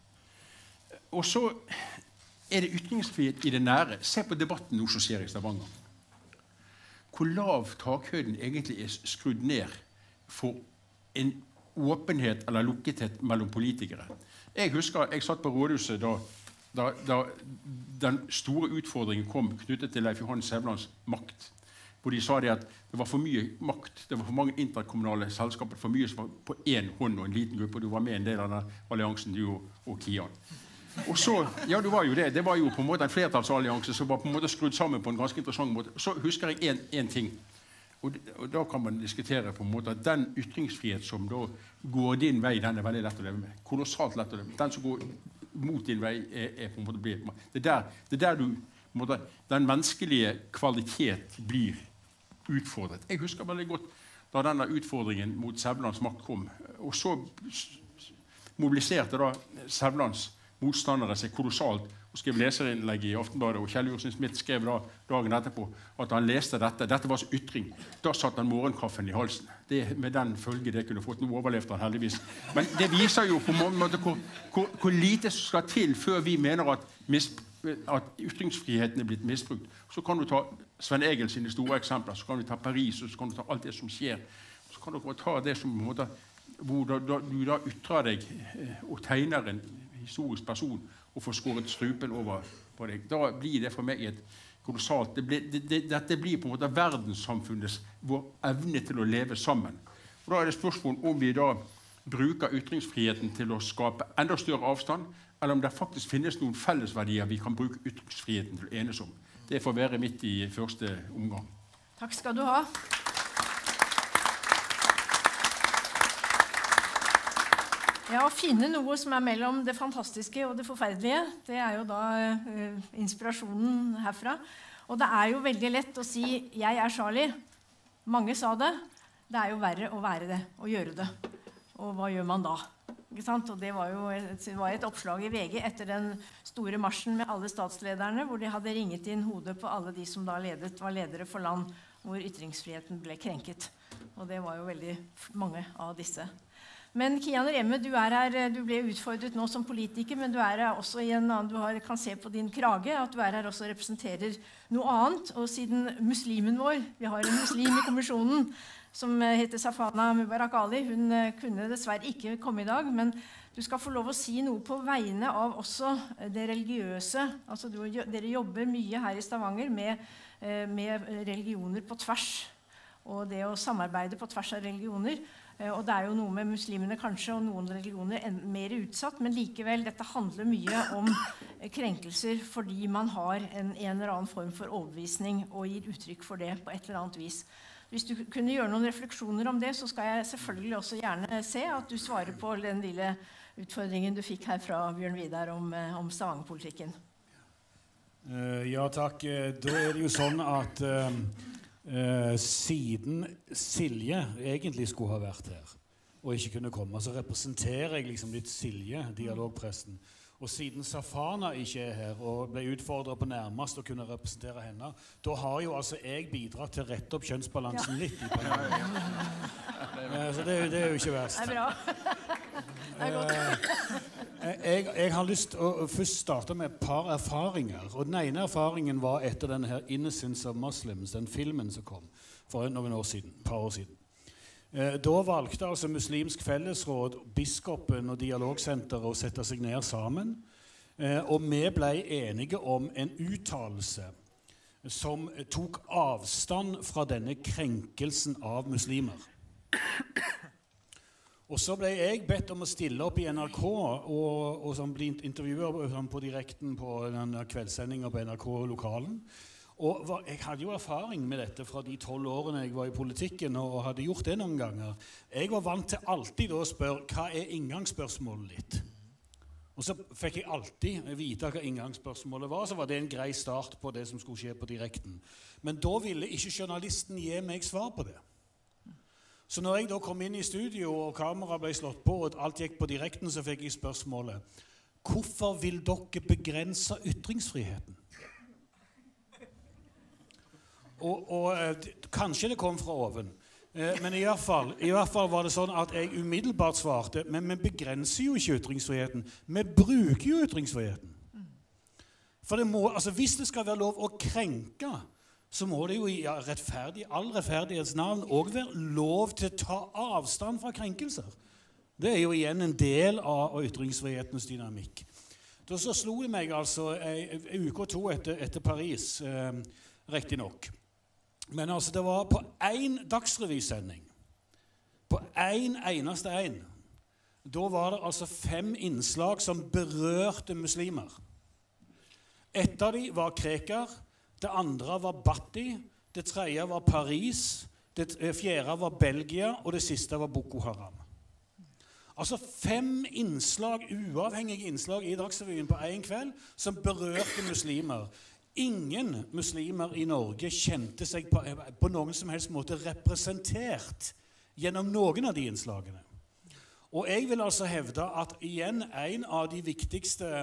Og så er det ytringsfrihet i det nære. Se på debatten nå som skjer i Stavanger. Hvor lav takhøyden egentlig er skrudd ned for en åpenhet eller lukkethet mellom politikere. Jeg husker, jeg satt på rådhuset da, da, da den store utfordringen kom knyttet til Leif Johan Sævlands makt. Hvor de sa det at det var for mye makt, det var for mange interkommunale selskaper, for mye som var på én hånd og en liten gruppe, og du var med en del av den alliansen, du og, og Kian. Og så, ja, det var jo det, det var jo på en måte en flertallsallianse som var på en måte skrudd sammen på en ganske interessant måte. Så husker jeg en, en ting, og, og da kan man diskutere på en måte at den ytringsfrihet som da går din vei, den er veldig lett å leve med. Kolossalt lett å leve med. Den som går mot din vei er, er på en måte blir. Det er der, det er der du, på en måte, den menneskelige kvalitet blir utfordret. Jeg husker veldig godt da denne utfordringen mot Sævlands makt kom, og så mobiliserte da Sævlands motstandere seg kolossalt og skrev leserinnlegg i Aftenbladet, og Kjell Ursin Smith skrev da dagen etterpå at han leste dette. Dette var så ytring. Da satt han morgenkaffen i halsen. Det, med den følge det kunne fått. Nå overlevde han heldigvis. Men det viser jo på en måte hvor, hvor, hvor lite som skal til før vi mener at, mis, at ytringsfriheten er blitt misbrukt. Så kan du ta Sven Egil sine store eksempler, så kan du ta Paris, og så kan du ta alt det som skjer. Så kan du ta det som på en måte, hvor da, da, du da ytrer deg og tegner en historisk person og får skåret strupen over på deg. Da blir det for meg et kolossalt. Det blir, det, det, dette blir på en måte verdenssamfunnets vår evne til å leve sammen. Og da er det spørsmål om vi da bruker ytringsfriheten til å skape enda større avstand, eller om det faktisk finnes noen fellesverdier vi kan bruke ytringsfriheten til å enes om. Det får være midt i første omgang.
Takk skal du ha. Ja, å finne noe som er mellom det fantastiske og det forferdelige, det er jo da uh, inspirasjonen herfra. Og det er jo veldig lett å si «jeg er Charlie». Mange sa det. Det er jo verre å være det, å gjøre det. Og hva gjør man da? Ikke sant? Og det var jo et, det var et oppslag i V G etter den store marsjen med alle statslederne, hvor de hadde ringet inn hodet på alle de som da ledet, var ledere for land hvor ytringsfriheten ble krenket. Og det var jo veldig mange av disse. Men Kian Remme, du er her, du ble utfordret nå som politiker, men du er her også i en annen, du har, kan se på din krage, at du er her også representerer noe annet. Og siden muslimen vår, vi har en muslim i kommisjonen, som heter Safana Mubarak Ali, hun kunne dessverre ikke komme i dag, men du skal få lov å si noe på vegne av også det religiøse. Altså, du, dere jobber mye her i Stavanger med, med religioner på tvers, og det å samarbeide på tvers av religioner. Og det er jo noe med muslimene kanskje, og noen religioner er mer utsatt, men likevel, dette handler mye om krenkelser fordi man har en, en eller annen form for overbevisning og gir uttrykk for det på et eller annet vis. Hvis du kunne gjøre noen refleksjoner om det, så skal jeg selvfølgelig også gjerne se at du svarer på den lille utfordringen du fikk her fra Bjørn Vidar om, om Stavanger-politikken.
Uh, ja, takk. Da er det jo sånn at uh, Uh, siden Silje egentlig skulle ha vært her og ikke kunne komme, så representerer jeg liksom litt Silje, dialogpresten. Og siden Safana ikke er her og ble utfordret på nærmest å kunne representere henne, da har jo altså jeg bidratt til å rette opp kjønnsbalansen ja. litt. I uh, så det, det er jo ikke verst.
Det er bra. Det er godt.
Jeg, jeg har lyst til å først starte med et par erfaringer. Og den ene erfaringen var etter denne her Innocence of Muslims, den filmen som kom for noen år siden, et par år siden. Eh, da valgte altså Muslimsk Fellesråd, biskopen og dialogsenteret å sette seg ned sammen. Eh, og vi ble enige om en uttalelse som tok avstand fra denne krenkelsen av muslimer. Og så ble jeg bedt om å stille opp i N R K og, og som ble intervjuet på direkten på den kveldssendingen på N R K-lokalen. Og var, jeg hadde jo erfaring med dette fra de tolv årene jeg var i politikken og hadde gjort det noen ganger. Jeg var vant til alltid å spørre hva er inngangsspørsmålet ditt? Og så fikk jeg alltid vite hva inngangsspørsmålet var, så var det en grei start på det som skulle skje på direkten. Men da ville ikke journalisten gi meg svar på det. Så når jeg da kom inn i studio og kamera ble slått på og alt gikk på direkten, så fikk jeg spørsmålet: hvorfor vil dere begrense ytringsfriheten? Og, og kanskje det kom fra oven, eh, men i hvert, fall, i hvert fall var det sånn at jeg umiddelbart svarte: men vi begrenser jo ikke ytringsfriheten, vi bruker jo ytringsfriheten. For det må, altså hvis det skal være lov å krenke, så må det jo i ja, rettferdig, all rettferdighets navn også være lov til å ta avstand fra krenkelser. Det er jo igjen en del av, av ytringsfrihetens dynamikk. Da så slo det meg altså en uke og to etter, etter Paris, eh, riktig nok. Men altså det var på en dagsrevysending, på en eneste en, da var det altså fem innslag som berørte muslimer. Et av de var Krekar, det andre var Bati, det tredje var Paris, det fjerde var Belgia, og det siste var Boko Haram. Altså fem innslag, uavhengige innslag i Dagsrevyen på en kveld, som berørte muslimer. Ingen muslimer i Norge kjente seg på, på noen som helst måte representert gjennom noen av de innslagene. Og jeg vil altså hevde at igjen en av de viktigste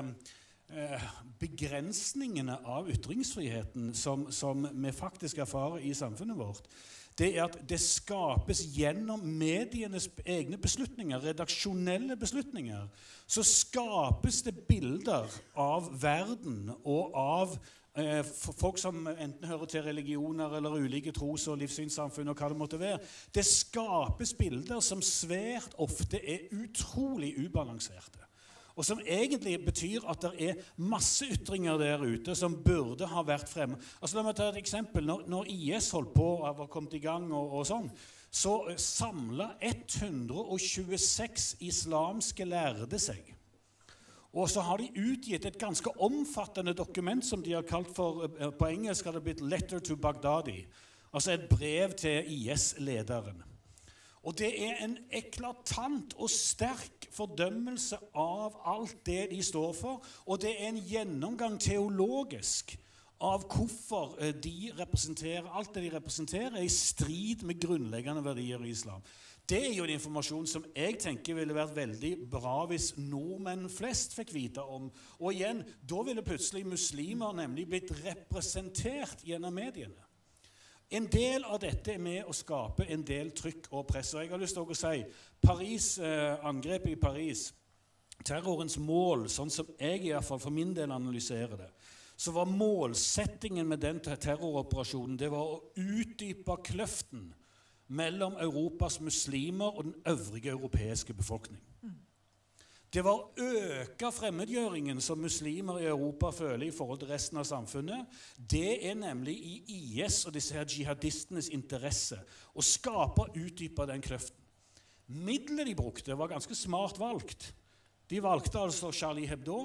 begrensningene av ytringsfriheten som, som vi faktisk erfarer i samfunnet vårt, det er at det skapes gjennom medienes egne beslutninger, redaksjonelle beslutninger, så skapes det bilder av verden og av eh, folk som enten hører til religioner eller ulike tros- og livssynssamfunn og hva det måtte være. Det skapes bilder som svært ofte er utrolig ubalanserte. Og som egentlig betyr at det er masse ytringer der ute som burde ha vært fremme. Altså la meg ta et eksempel. Når, når I S holdt på og var kommet i gang og, og sånn, så samlet hundre og tjueseks islamske lærde seg. Og så har de utgitt et ganske omfattende dokument som de har kalt for, på engelsk har det blitt Letter to Baghdadi. Altså et brev til I S-lederen. Og det er en eklatant og sterk fordømmelse av alt det de står for, og det er en gjennomgang teologisk av hvorfor de representerer, alt det de representerer er i strid med grunnleggende verdier i islam. Det er jo en informasjon som jeg tenker ville vært veldig bra hvis nordmenn flest fikk vite om. Og igjen, da ville plutselig muslimer nemlig blitt representert gjennom mediene. En del av dette er med å skape en del trykk og press. Og jeg har lyst til å si, Paris, eh, angrepet i Paris, terrorens mål, sånn som jeg i hvert fall for min del analyserer det, så var målsettingen med den terroroperasjonen, det var å utdype kløften mellom Europas muslimer og den øvrige europeiske befolkning. Det var å øke fremmedgjøringen som muslimer i Europa føler i forhold til resten av samfunnet. Det er nemlig i I S og disse her jihadistenes interesse å skape og utdype den kløften. Middelet de brukte var ganske smart valgt. De valgte altså Charlie Hebdo,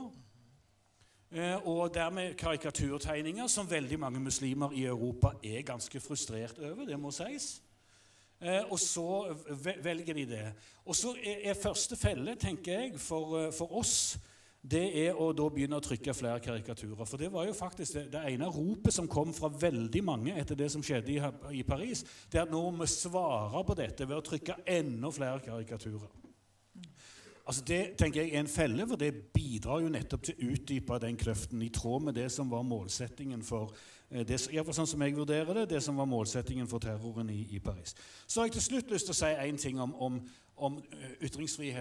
eh, og dermed karikaturtegninger som veldig mange muslimer i Europa er ganske frustrert over, det må sies. Eh, og så velger de det. Og så er, er første felle, tenker jeg, for, for oss, det er å da begynne å trykke flere karikaturer. For det var jo faktisk det, det ene ropet som kom fra veldig mange etter det som skjedde i, i Paris, det er at nå må vi svare på dette ved å trykke enda flere karikaturer. Altså det tenker jeg er en felle, for det bidrar jo nettopp til å utdype den kløften i tråd med det som var målsettingen for det, i hvert fall sånn som jeg vurderer det, det som var målsettingen for terroren i, i Paris. Så har jeg til slutt lyst til å si en ting om, om, om ytringsfriheten.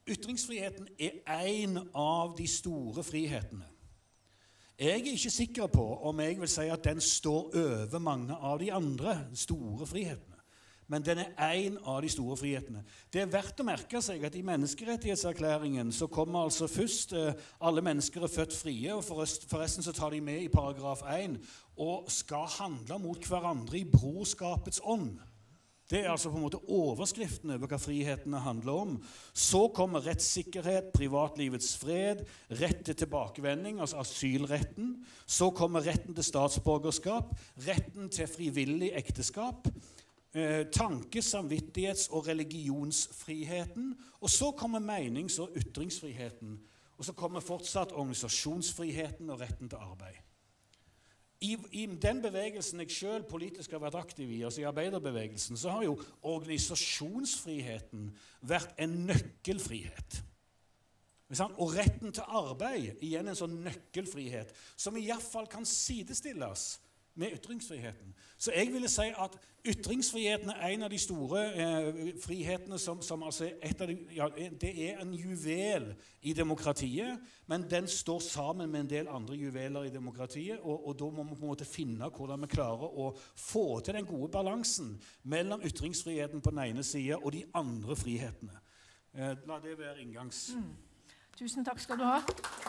Ytringsfriheten er en av de store frihetene. Jeg er ikke sikker på om jeg vil si at den står over mange av de andre store frihetene. Men den er en av de store frihetene. Det er verdt å merke seg at i menneskerettighetserklæringen så kommer altså først eh, alle mennesker er født frie, og forresten, forresten så tar de med i paragraf én og skal handle mot hverandre i brorskapets ånd. Det er altså på en måte overskriften over hva frihetene handler om. Så kommer rettssikkerhet, privatlivets fred, rett til tilbakevending, altså asylretten. Så kommer retten til statsborgerskap, retten til frivillig ekteskap, eh, tanke-, samvittighets- og religionsfriheten. Og så kommer menings- og ytringsfriheten. Og så kommer fortsatt organisasjonsfriheten og retten til arbeid. I, I den bevegelsen jeg selv politisk har vært aktiv i, altså i arbeiderbevegelsen, så har jo organisasjonsfriheten vært en nøkkelfrihet. Og retten til arbeid, igjen en sånn nøkkelfrihet, som i hvert fall kan sidestilles med ytringsfriheten. Så jeg ville si at ytringsfriheten er en av de store eh, frihetene som, som altså et av de, ja, det er en juvel i demokratiet, men den står sammen med en del andre juveler i demokratiet, og, og da må vi på en måte finne hvordan vi klarer å få til den gode balansen mellom ytringsfriheten på den ene siden og de andre frihetene. Eh, la det være inngangs...
Mm. Tusen takk skal du ha.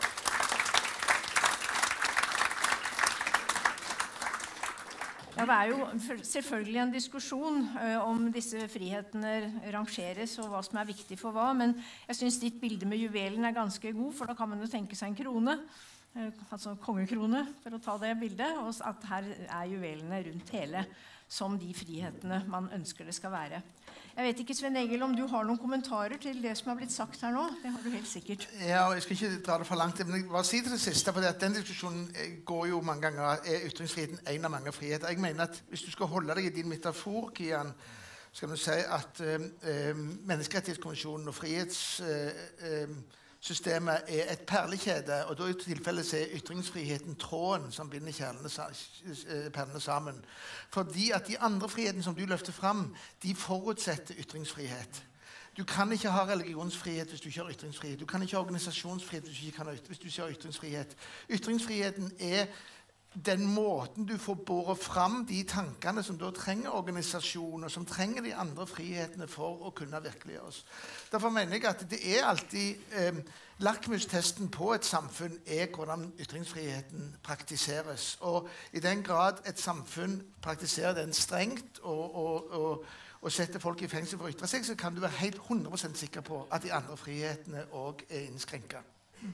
Ja, det er jo selvfølgelig en diskusjon uh, om disse frihetene rangeres og hva som er viktig for hva, men jeg synes ditt bilde med juvelen er ganske god, for da kan man jo tenke seg en krone, uh, altså kongekrone, for å ta det bildet, og at her er juvelene rundt hele, som de frihetene man ønsker det skal være. Jeg vet ikke, Sven Egil, om du har noen kommentarer til det som har blitt sagt her nå? Det har du helt sikkert.
Ja, og jeg skal ikke dra det for langt, men jeg bare si til det siste, for den diskusjonen går jo mange ganger, er ytringsfriheten en av mange friheter. Jeg mener at hvis du skal holde deg i din metafor, Kian, skal du si at uh, uh, menneskerettighetskonvensjonen og frihetssystemet uh, uh, er et perlekjede, og da i tilfelle så er ytringsfriheten tråden som binder kjærlene, perlene sammen. Fordi at de andre frihetene som du løfter frem, de forutsetter ytringsfrihet. Du kan ikke ha religionsfrihet hvis du ikke har ytringsfrihet. Du kan ikke ha organisasjonsfrihet hvis du ikke, kan, hvis du ikke har ytringsfrihet. Ytringsfriheten er den måten du får båret fram de tankene som da trenger organisasjoner, som trenger de andre frihetene for å kunne virkeliggjøre oss. Derfor mener jeg at det er alltid eh, lakmustesten på et samfunn er hvordan ytringsfriheten praktiseres. Og i den grad et samfunn praktiserer den strengt og, og, og, og setter folk i fengsel for å ytre seg, så kan du være helt hundre prosent sikker på at de andre frihetene også er innskrenket.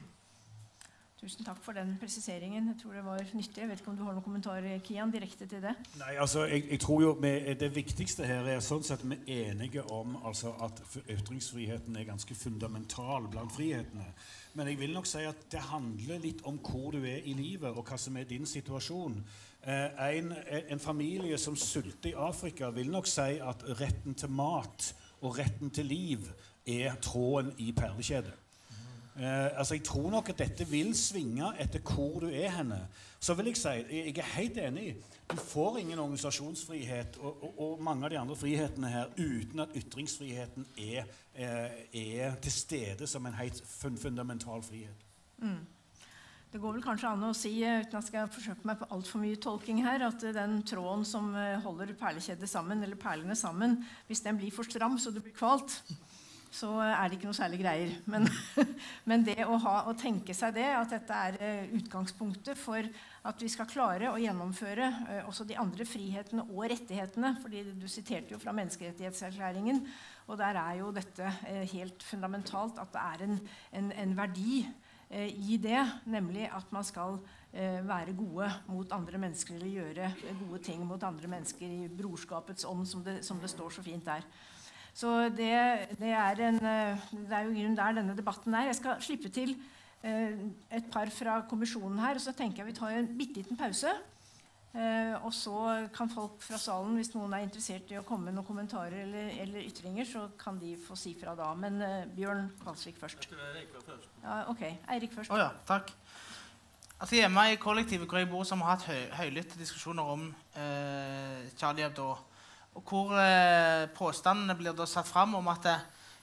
Tusen takk for den presiseringen. Jeg tror det var nyttig. Jeg vet ikke om du har noen kommentarer, Kian, direkte til det?
Nei, altså, jeg, jeg tror jo med, det viktigste her er sånn at vi er enige om altså, at ytringsfriheten er ganske fundamental blant frihetene. Men jeg vil nok si at det handler litt om hvor du er i livet, og hva som er din situasjon. Eh, en, en familie som sulter i Afrika vil nok si at retten til mat og retten til liv er tråden i perlekjedet. Eh, altså jeg tror nok at dette vil svinge etter hvor du er henne. Så vil jeg si, jeg er helt enig, du får ingen organisasjonsfrihet og, og, og mange av de andre frihetene her uten at ytringsfriheten er, eh, er til stede som en helt fun fundamental frihet.
Mm. Det går vel kanskje an å si, uten at jeg skal forsøke meg på alt for mye tolking her, at den tråden som holder perlekjedet sammen, eller perlene sammen, hvis den blir for stram så du blir kvalt, så er det ikke noe særlig greier. Men, men det å, ha, å tenke seg det, at dette er uh, utgangspunktet for at vi skal klare å gjennomføre uh, også de andre frihetene og rettighetene, fordi du siterte jo fra menneskerettighetserklæringen, og der er jo dette uh, helt fundamentalt, at det er en, en, en verdi uh, i det, nemlig at man skal uh, være gode mot andre mennesker, eller gjøre gode ting mot andre mennesker i brorskapets ånd, som det, som det står så fint der. Så det, det, er en, det er jo grunnen der denne debatten er. Jeg skal slippe til eh, et par fra kommisjonen her, og så tenker jeg vi tar en bitteliten pause. Eh, og så kan folk fra salen, hvis noen er interessert i å komme med noen kommentarer eller, eller ytringer, så kan de få si fra da. Men eh, Bjørn Kvalsvik først.
Jeg tror det er Eirik først.
Ja, ok, Eirik først.
Å ja, takk. Altså hjemme i kollektivet hvor jeg bor, som har hatt høy, høylytte diskusjoner om eh, Charlie Hebdo, og hvor eh, påstandene blir da satt fram om at eh,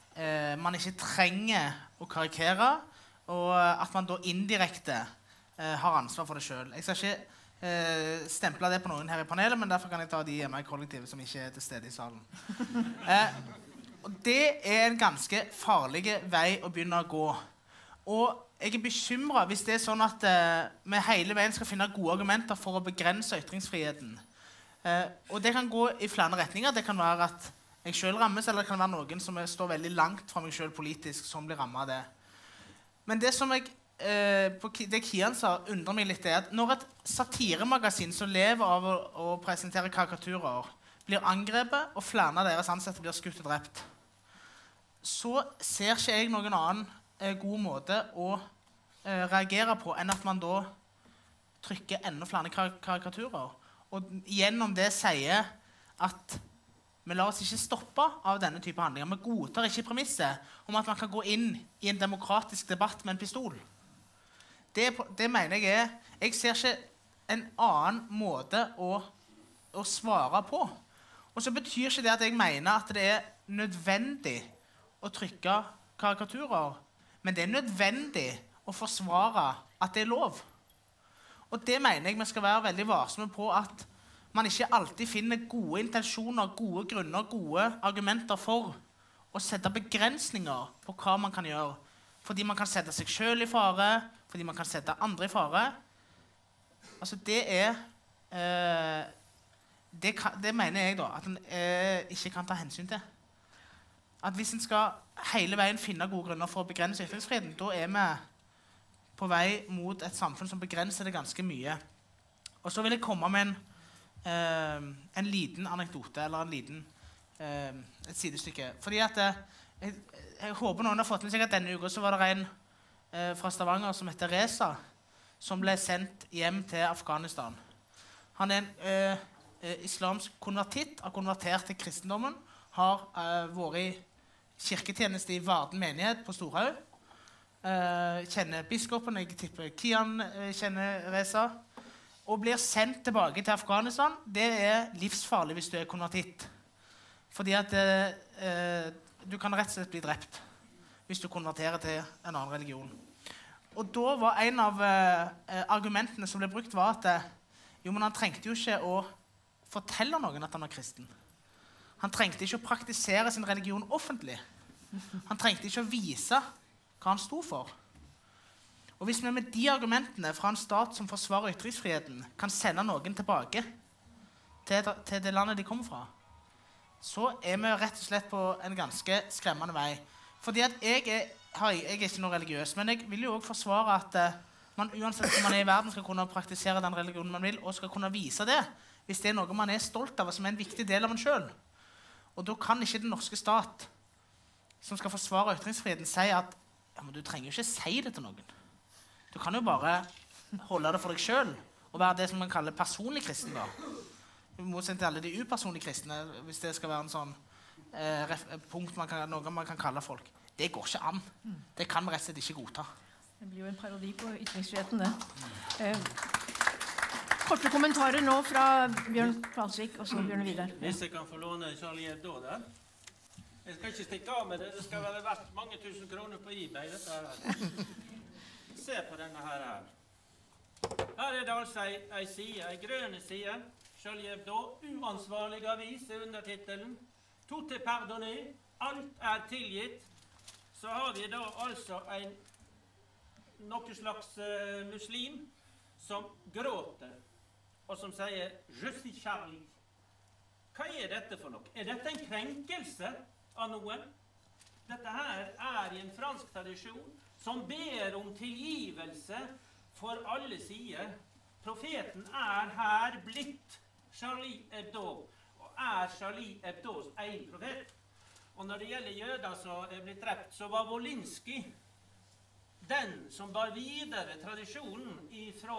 eh, man ikke trenger å karikere, og at man da indirekte eh, har ansvar for det selv. Jeg skal ikke eh, stemple det på noen her i panelet, men derfor kan jeg ta de hjemme i kollektivet som ikke er til stede i salen. Eh, og det er en ganske farlig vei å begynne å gå. Og jeg er bekymret hvis det er sånn at eh, vi hele veien skal finne gode argumenter for å begrense ytringsfriheten. Eh, og det kan gå i flere retninger. Det kan være at jeg selv rammes, eller det kan være noen som står veldig langt fra meg selv politisk, som blir rammet av det. Men det som jeg, eh, på det Kian sa, undrer meg litt, er at når et satiremagasin som lever av å, å presentere karikaturer, blir angrepet, og flere av deres ansatte blir skutt og drept, så ser ikke jeg noen annen eh, god måte å eh, reagere på enn at man da trykker enda flere kar karikaturer. Og gjennom det sier at vi lar oss ikke stoppe av denne type handlinger. Vi godtar ikke premisset om at man kan gå inn i en demokratisk debatt med en pistol. Det, det mener jeg er... Jeg ser ikke en annen måte å, å svare på. Og så betyr ikke det at jeg mener at det er nødvendig å trykke karikaturer, men det er nødvendig å forsvare at det er lov. Og det mener jeg vi skal være veldig varsomme på, at man ikke alltid finner gode intensjoner, gode grunner, gode argumenter for å sette begrensninger på hva man kan gjøre. Fordi man kan sette seg selv i fare, fordi man kan sette andre i fare. Altså det er... Eh, det, kan, det mener jeg da, at en eh, ikke kan ta hensyn til. At hvis en skal hele veien finne gode grunner for å begrense ytringsfriheten, da er vi på vei mot et samfunn som begrenser det ganske mye. Og så vil jeg komme med en Uh, en liten anekdote, eller en liten, uh, et sidestykke. Fordi at uh, jeg, jeg håper noen har fått med seg at denne uka så var det en uh, fra Stavanger som heter Reza, som ble sendt hjem til Afghanistan. Han er en uh, uh, islamsk konvertitt, har konvertert til kristendommen, har uh, vært i kirketjeneste i Varden menighet på Storhaug, uh, kjenner biskopen, jeg tipper Kian uh, kjenner Reza, og blir sendt tilbake til Afghanistan. Det er livsfarlig hvis du er konvertitt. Fordi at eh, du kan rett og slett bli drept hvis du konverterer til en annen religion. Og da var en av eh, argumentene som ble brukt var at eh, jo, men han trengte jo ikke å fortelle noen at han var kristen. Han trengte ikke å praktisere sin religion offentlig. Han trengte ikke å vise hva han sto for. Og hvis vi med de argumentene fra en stat som forsvarer ytringsfriheten kan sende noen tilbake til, til det landet de kommer fra, så er vi rett og slett på en ganske skremmende vei. Fordi at jeg er, jeg er ikke noe religiøs, men jeg vil jo også forsvare at uh, man uansett hvor man er i verden skal kunne praktisere den religionen man vil, og skal kunne vise det, hvis det er noe man er stolt av, og som er en viktig del av en selv. Og da kan ikke den norske stat, som skal forsvare ytringsfriheten, si at ja, men du trenger jo ikke si det til noen. Du kan jo bare holde det for deg selv, og være det som man kaller personlig kristen da. I motsetning til alle de upersonlige kristne, hvis det skal være en sånn eh, ref, punkt man kan, noe man kan kalle folk. Det går ikke an. Det kan vi rett og slett ikke godta.
Det blir jo en parodi på ytringsfriheten, det. Eh, korte kommentarer nå fra Bjørn Kvalsvik og så Bjørn Vidar.
Hvis jeg kan få låne Charlie Hebdo der. Jeg skal ikke stikke av med det. Det skal være verdt mange tusen kroner på eBay, dette her. Se på denne her her. Her er det altså ei, ei side, ei grønne side. Charlie Hebdo, uansvarlig avis er undertitelen. Tout est pardonné, alt er tilgitt. Så har vi da altså en noe slags uh, muslim som gråter, og som sier «Je suis Charlie». Hva er dette for noe? Er dette en krenkelse av noen? Dette her er i en fransk tradisjon som ber om tilgivelse for alle sider. Profeten er her blitt Charlie Hebdo, og er Charlie Hebdos egen profet. Og når det gjelder jøder som er blitt drept, så var Wolinski den som bar videre tradisjonen fra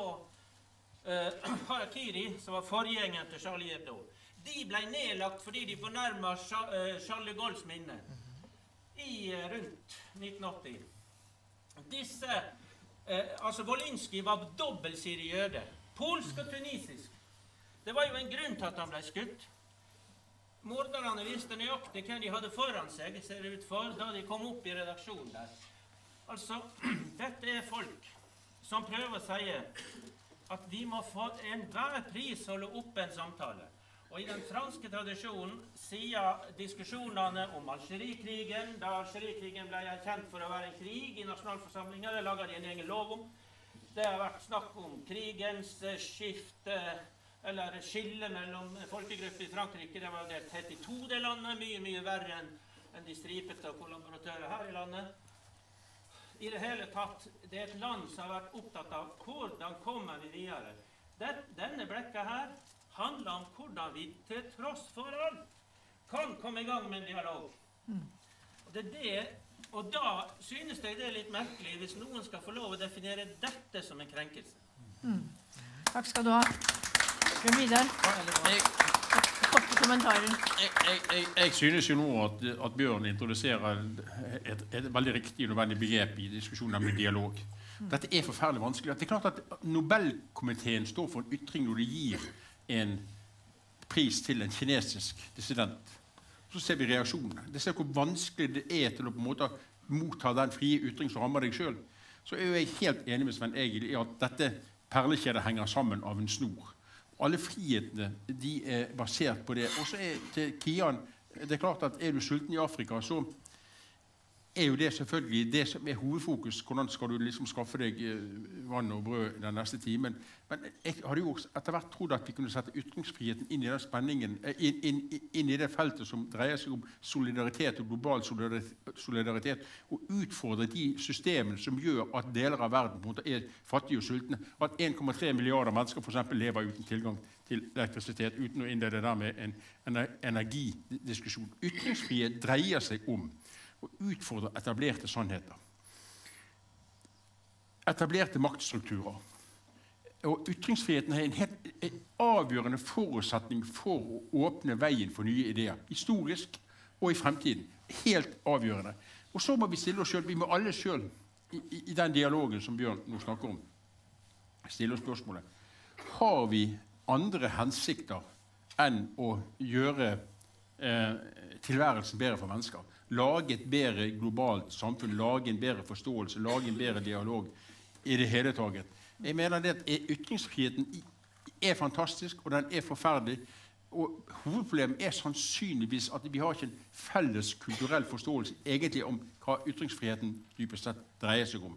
uh, Harakiri, som var forgjengeren til Charlie Hebdo. De ble nedlagt fordi de fornærmet Charles de Gaulles minne i uh, rundt nitten åtti. Disse, eh, altså Wolinski var dobbeltsidig jøde, polsk og tunisisk. Det var jo en grunn til at han ble skutt. morderne visste nøyaktig hva de hadde foran seg, ser det ut for, da de kom opp i redaksjonen der. Altså, dette er folk som prøver å si at vi må for enhver pris holde opp en samtale. Og i den franske tradisjonen sier diskusjonene om Algerikrigen, da Algerikrigen ble kjent for å være en krig i nasjonalforsamlingen, det laget de en egen lov om. Det har vært snakk om krigens skifte, eller skille mellom folkegrupper i Frankrike. Det var delt helt i to det landet, mye, mye verre enn de stripete og kollaboratører her i landet. I det hele tatt, det er et land som har vært opptatt av hvordan kommer vi videre. Denne blekka her handler om hvordan vi til tross for alt kan komme i gang med en dialog. Mm. Og, det er det, og da synes jeg det er litt merkelig hvis noen skal få lov å definere dette som en krenkelse.
Mm. Takk skal du ha. Bjørn Vidar. Korte kommentarer.
Jeg, jeg, jeg, jeg synes jo nå at, at Bjørn introduserer et, et veldig riktig og nødvendig begrep i diskusjonen om dialog. Dette er forferdelig vanskelig. Det er klart at Nobelkomiteen står for en ytring når de gir en pris til en kinesisk dissident. Så ser vi reaksjonene. Det ser hvor vanskelig det er til å på en måte motta den frie ytring som rammer deg selv. Så er jeg helt enig med Sven Egil i at dette perlekjedet henger sammen av en snor. Alle frihetene de er basert på det. Og så er til Kian, det er klart at er du sulten i Afrika, så er jo det selvfølgelig det som er hovedfokus. Hvordan skal du liksom skaffe deg vann og brød den neste timen? Men jeg hadde jo etter hvert trodd at vi kunne sette ytringsfriheten inn i den spenningen, inn, inn, inn i det feltet som dreier seg om solidaritet og global solidaritet, og utfordre de systemene som gjør at deler av verden på en måte er fattige og sultne. At en komma tre milliarder mennesker for eksempel lever uten tilgang til elektrisitet, uten å innlede det der med en, en energidiskusjon. Ytringsfrihet dreier seg om og utfordre etablerte sannheter. Etablerte maktstrukturer. Og ytringsfriheten er en helt en avgjørende forutsetning for å åpne veien for nye ideer. Historisk og i fremtiden. Helt avgjørende. Og så må vi stille oss selv, vi må alle selv, i, i, i den dialogen som Bjørn nå snakker om, stille oss spørsmålet. Har vi andre hensikter enn å gjøre eh, tilværelsen bedre for mennesker? Lage et bedre globalt samfunn, lage en bedre forståelse, lage en bedre dialog i det hele taget. Jeg mener det at ytringsfriheten er fantastisk, og den er forferdelig. Og hovedproblemet er sannsynligvis at vi har ikke en felles kulturell forståelse egentlig om hva ytringsfriheten dypest sett dreier seg om.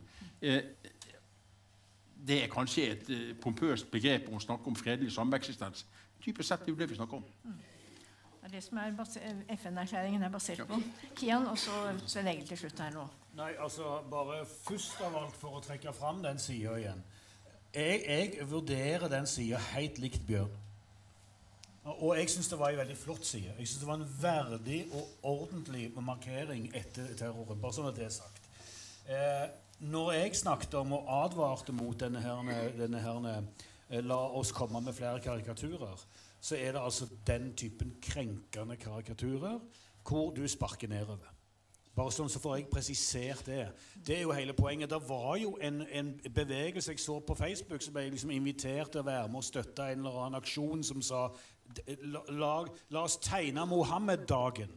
Det er kanskje et pompøst begrep å snakke om fredelig sameksistens. Dypest sett er det det vi snakker om.
Det er det som F N-erklæringen er basert på. Kian, og så Sven Egil til slutt her nå.
Nei, altså, bare først av alt for å trekke fram den siden igjen. Jeg, jeg vurderer den siden helt likt Bjørn. Og jeg synes det var en veldig flott side. Jeg synes det var en verdig og ordentlig markering etter terroren, bare sånn at det er sagt. Eh, når jeg snakket om og advarte mot denne herne, denne herne, eh, la oss komme med flere karikaturer, så er det altså den typen krenkende karikaturer hvor du sparker nedover. Bare sånn så får jeg presisert det. Det er jo hele poenget. Det var jo en, en bevegelse jeg så på Facebook som ble liksom invitert til å være med og støtte en eller annen aksjon som sa la, la, la oss tegne Mohammed-dagen.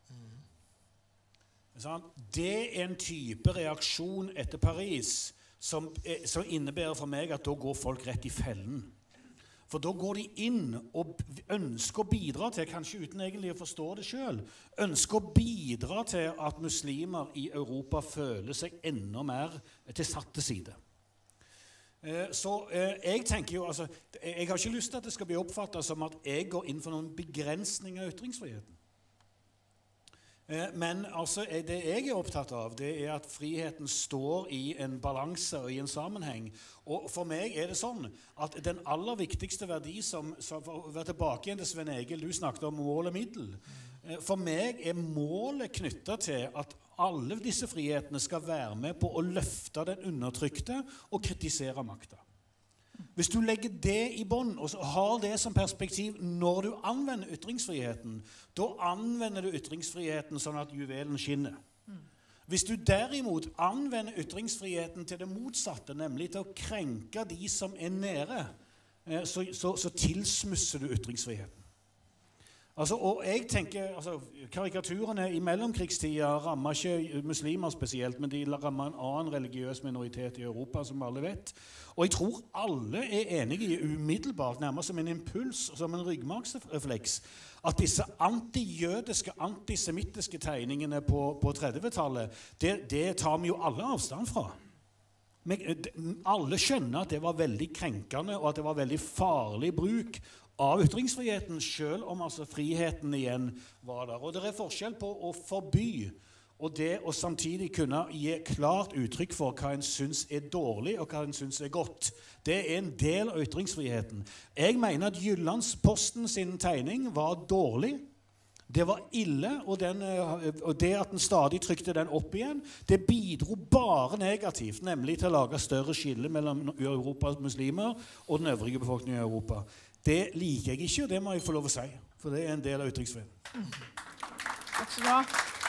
Mm. Det er en type reaksjon etter Paris som, som innebærer for meg at da går folk rett i fellen. For da går de inn og ønsker å bidra til, kanskje uten egentlig å forstå det selv, ønsker å bidra til at muslimer i Europa føler seg enda mer til satt til side. Eh, så eh, jeg tenker jo, altså, jeg har ikke lyst til at det skal bli oppfattet som at jeg går inn for noen begrensning av ytringsfriheten. Men altså, det jeg er opptatt av, det er at friheten står i en balanse og i en sammenheng. Og for meg er det sånn at den aller viktigste verdi som, som for å være tilbake igjen til Sven Egil, du snakket om mål og middel. For meg er målet knyttet til at alle disse frihetene skal være med på å løfte den undertrykte og kritisere makta. Hvis du legger det i bånd og har det som perspektiv når du anvender ytringsfriheten, da anvender du ytringsfriheten sånn at juvelen skinner. Hvis du derimot anvender ytringsfriheten til det motsatte, nemlig til å krenke de som er nede, så, så, så tilsmusser du ytringsfriheten. Altså, og jeg tenker, altså, karikaturene i mellomkrigstida rammer ikke muslimer spesielt, men de rammer en annen religiøs minoritet i Europa, som alle vet. Og jeg tror alle er enige i umiddelbart, nærmest som en impuls, som en ryggmargsrefleks, at disse antijødiske, antisemittiske tegningene på, på trettitallet, det, det tar vi jo alle avstand fra. Men alle skjønner at det var veldig krenkende, og at det var veldig farlig bruk av ytringsfriheten, selv om altså friheten igjen var der. Og det er forskjell på å forby og det å samtidig kunne gi klart uttrykk for hva en syns er dårlig og hva en syns er godt. Det er en del av ytringsfriheten. Jeg mener at Jyllandsposten sin tegning var dårlig. Det var ille, og, den, og det at den stadig trykte den opp igjen, det bidro bare negativt, nemlig til å lage større skille mellom Europas muslimer og den øvrige befolkningen i Europa. Det liker jeg ikke, og det må jeg få lov å si, for det er en del av ytringsfriheten.
Takk skal du ha.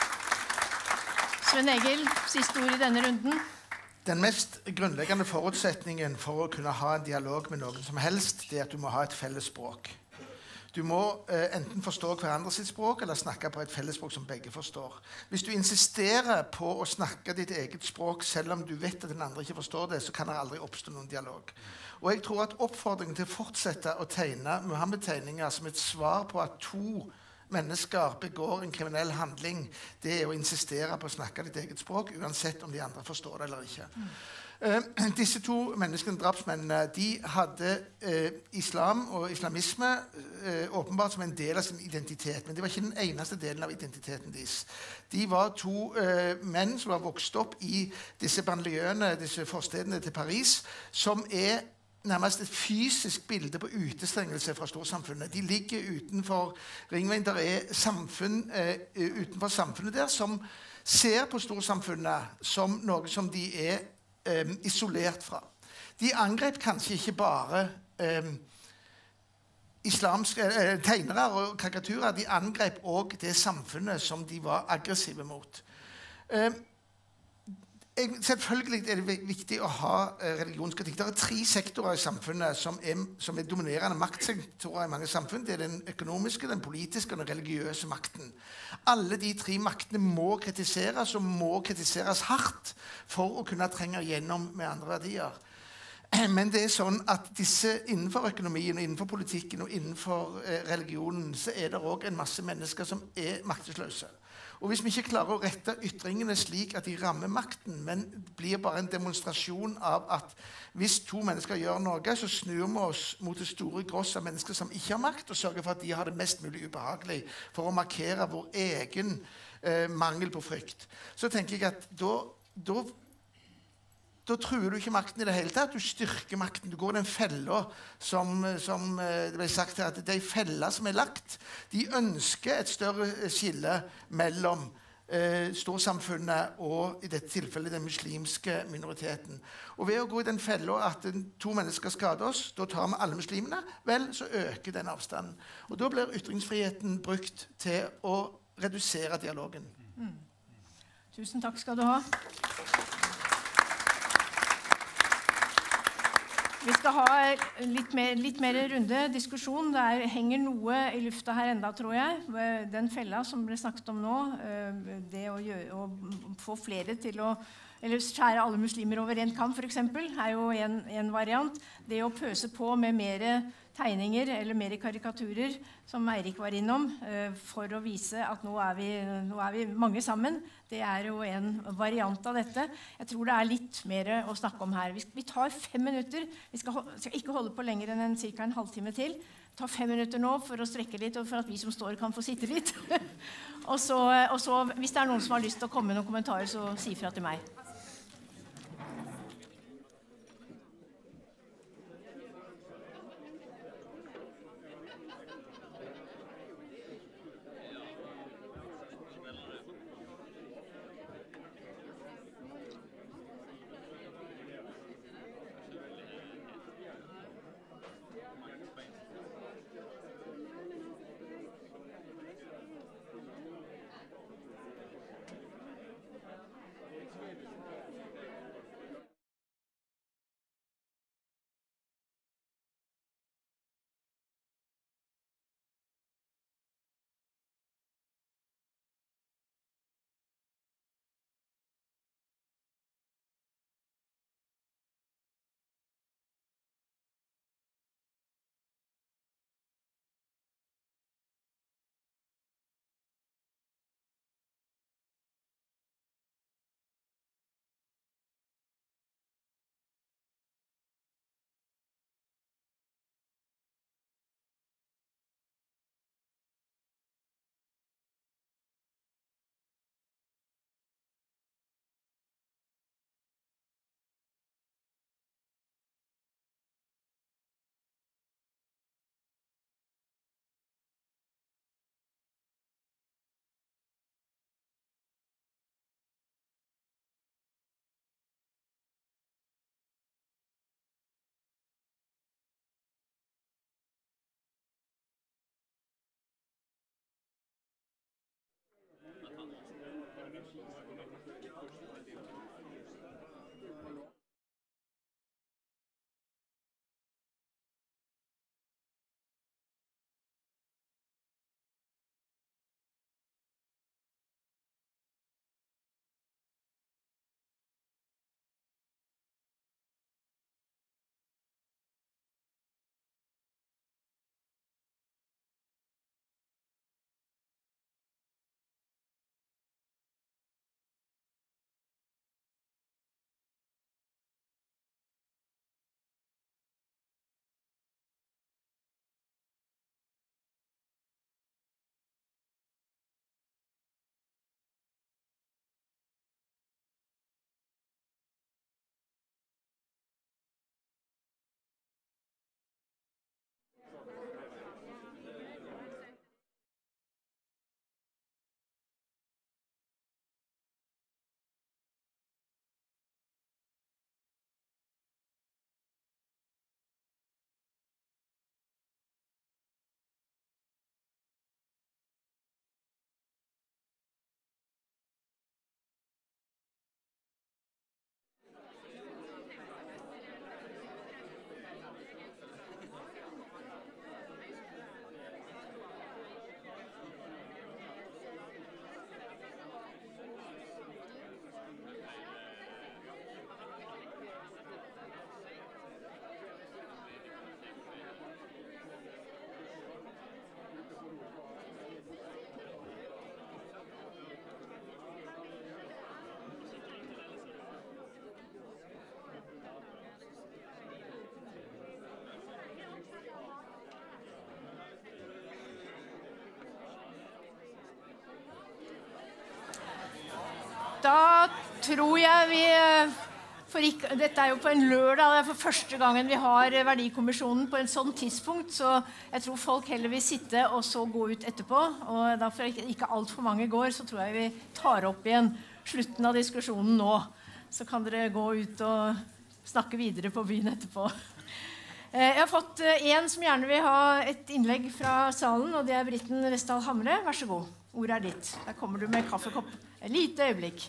Sven Egil, siste ord i denne runden.
Den mest grunnleggende forutsetningen for å kunne ha en dialog med noen som helst, det er at du må ha et felles språk. Du må eh, enten forstå hverandre sitt språk, eller snakke på et fellesspråk som begge forstår. Hvis du insisterer på å snakke ditt eget språk, selv om du vet at den andre ikke forstår det, så kan det aldri oppstå noen dialog. Og jeg tror at oppfordringen til å fortsette å tegne Muhammed-tegninger som et svar på at to mennesker begår en kriminell handling, det er å insistere på å snakke ditt eget språk, uansett om de andre forstår det eller ikke. Mm. Uh, disse to menneskene, drapsmennene, de hadde uh, islam og islamisme uh, åpenbart som en del av sin identitet, men det var ikke den eneste delen av identiteten deres. De var to uh, menn som var vokst opp i disse banlieuene, disse forstedene til Paris, som er nærmest et fysisk bilde på utestengelse fra storsamfunnet. De ligger utenfor ringveien. Der er samfunn uh, utenfor samfunnet der som ser på storsamfunnet som noe som de er Um, isolert fra. De angrep kanskje ikke bare um, islamske uh, tegnere og karikaturer, de angrep også det samfunnet som de var aggressive mot. Um, jeg, selvfølgelig er det viktig å ha uh, religionskritikk. Det er tre sektorer i samfunnet som er, som er dominerende maktsektorer i mange samfunn. Det er den økonomiske, den politiske og den religiøse makten. Alle de tre maktene må kritiseres, og må kritiseres hardt for å kunne trenge gjennom med andre verdier. Men det er sånn at disse innenfor økonomien, innenfor politikken og innenfor eh, religionen, så er det også en masse mennesker som er maktesløse. Og hvis vi ikke klarer å rette ytringene slik at de rammer makten, men blir bare en demonstrasjon av at hvis to mennesker gjør noe, så snur vi oss mot det store gross av mennesker som ikke har makt, og sørger for at de har det mest mulig ubehagelig for å markere vår egen eh, mangel på frykt. Så tenker jeg at da, da Da truer du ikke makten i det hele tatt. Du styrker makten. Du går i den fella som, som det ble sagt her, at de feller som er lagt, de ønsker et større skille mellom eh, storsamfunnet og i dette tilfellet den muslimske minoriteten. Og ved å gå i den fella at to mennesker skader oss, da tar vi alle muslimene, vel, så øker den avstanden. Og da blir ytringsfriheten brukt til å redusere dialogen.
Mm. Tusen takk skal du ha. Vi skal ha litt mer, litt mer runde diskusjon. Det er, henger noe i lufta her enda, tror jeg. Den fella som ble snakket om nå, det å, gjøre, å få flere til å eller skjære alle muslimer over en kam, for eksempel, er jo en, en variant. Det å pøse på med mer tegninger eller mer karikaturer, som Eirik var innom, for å vise at nå er vi, nå er vi mange sammen. Det er jo en variant av dette. Jeg tror det er litt mer å snakke om her. Vi, vi tar fem minutter. Vi skal, skal ikke holde på lenger enn en, cirka en halvtime til. Ta fem minutter nå for å strekke litt, og for at vi som står kan få sitte litt. og, så, og så, hvis det er noen som har lyst til å komme med noen kommentarer, så si fra til meg. Da tror jeg vi for ikke, Dette er jo på en lørdag, det er for første gangen vi har Verdikommisjonen på en sånn tidspunkt, så jeg tror folk heller vil sitte og så gå ut etterpå. Og da for ikke alt for mange går, så tror jeg vi tar opp igjen slutten av diskusjonen nå. Så kan dere gå ut og snakke videre på byen etterpå. Jeg har fått en som gjerne vil ha et innlegg fra salen, og det er Britten Westdal Hamre. Vær så god, ordet er ditt. Der kommer du med kaffekopp. Et lite øyeblikk.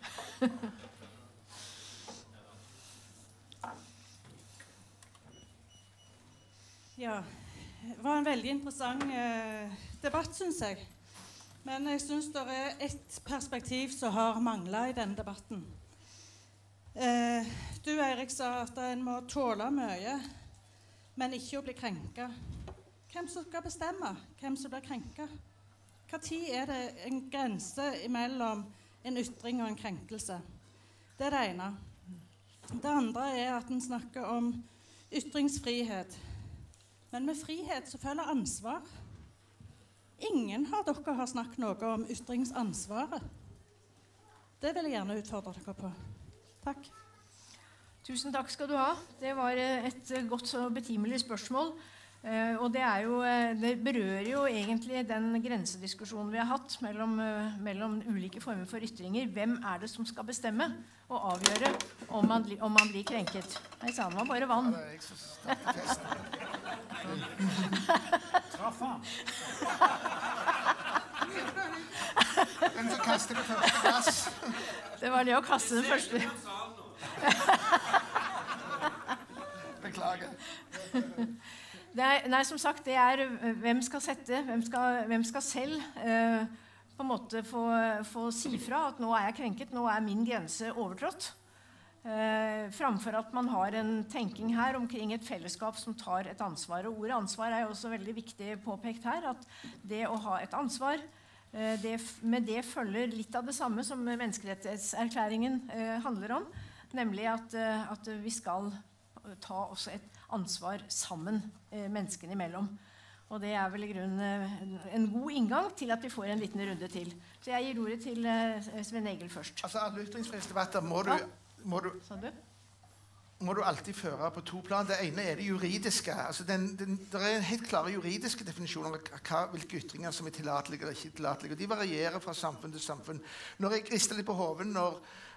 Ja, det var en veldig interessant eh, debatt, synes jeg. Men jeg synes det er et perspektiv som har manglet i denne debatten. Eh, du, Eirik, sa at en må tåle mye, men ikke å bli krenket. Hvem som skal bestemme hvem som blir krenket? Hva tid er det en grense mellom en ytring og en krenkelse? Det er det ene. Det andre er at en snakker om ytringsfrihet. Men med frihet så følger ansvar. Ingen av dere har snakket noe om ytringsansvaret. Det vil jeg gjerne utfordre dere på. Takk.
Tusen takk skal du ha. Det var et godt og betimelig spørsmål. Uh, og det, er jo, det berører jo egentlig den grensediskusjonen vi har hatt mellom, uh, mellom ulike former for ytringer. Hvem er det som skal bestemme og avgjøre om man, om man blir krenket? Nei, sa han var bare vann.
Ja, det er jeg som starter festen.
Traff han.
Hvem som kaster det første glass?
Det var det å kaste det første.
Beklager.
Det er, nei, som sagt, det er hvem skal sette, hvem skal, hvem skal selv eh, på en måte få, få si fra at nå er jeg krenket, nå er min grense overtrådt. Eh, framfor at man har en tenking her omkring et fellesskap som tar et ansvar. Og ordet ansvar er jo også veldig viktig påpekt her, at det å ha et ansvar, eh, det, med det følger litt av det samme som menneskerettighetserklæringen eh, handler om, nemlig at, eh, at vi skal ta også et ansvar sammen eh, menneskene imellom. Og det er vel i grunnen eh, en god inngang til at vi får en liten runde til. Så jeg gir ordet til eh, Sven Egil først.
Altså, alle ytringsfrihetsdebatter må du,
Ja.
må, du, må du alltid føre på to plan. Det ene er det juridiske. Altså, den, den, det er en helt klare juridiske definisjoner av hva, hvilke ytringer som er tillatelige eller ikke tillatelige. Og de varierer fra samfunn til samfunn. Når jeg rister litt på hoven når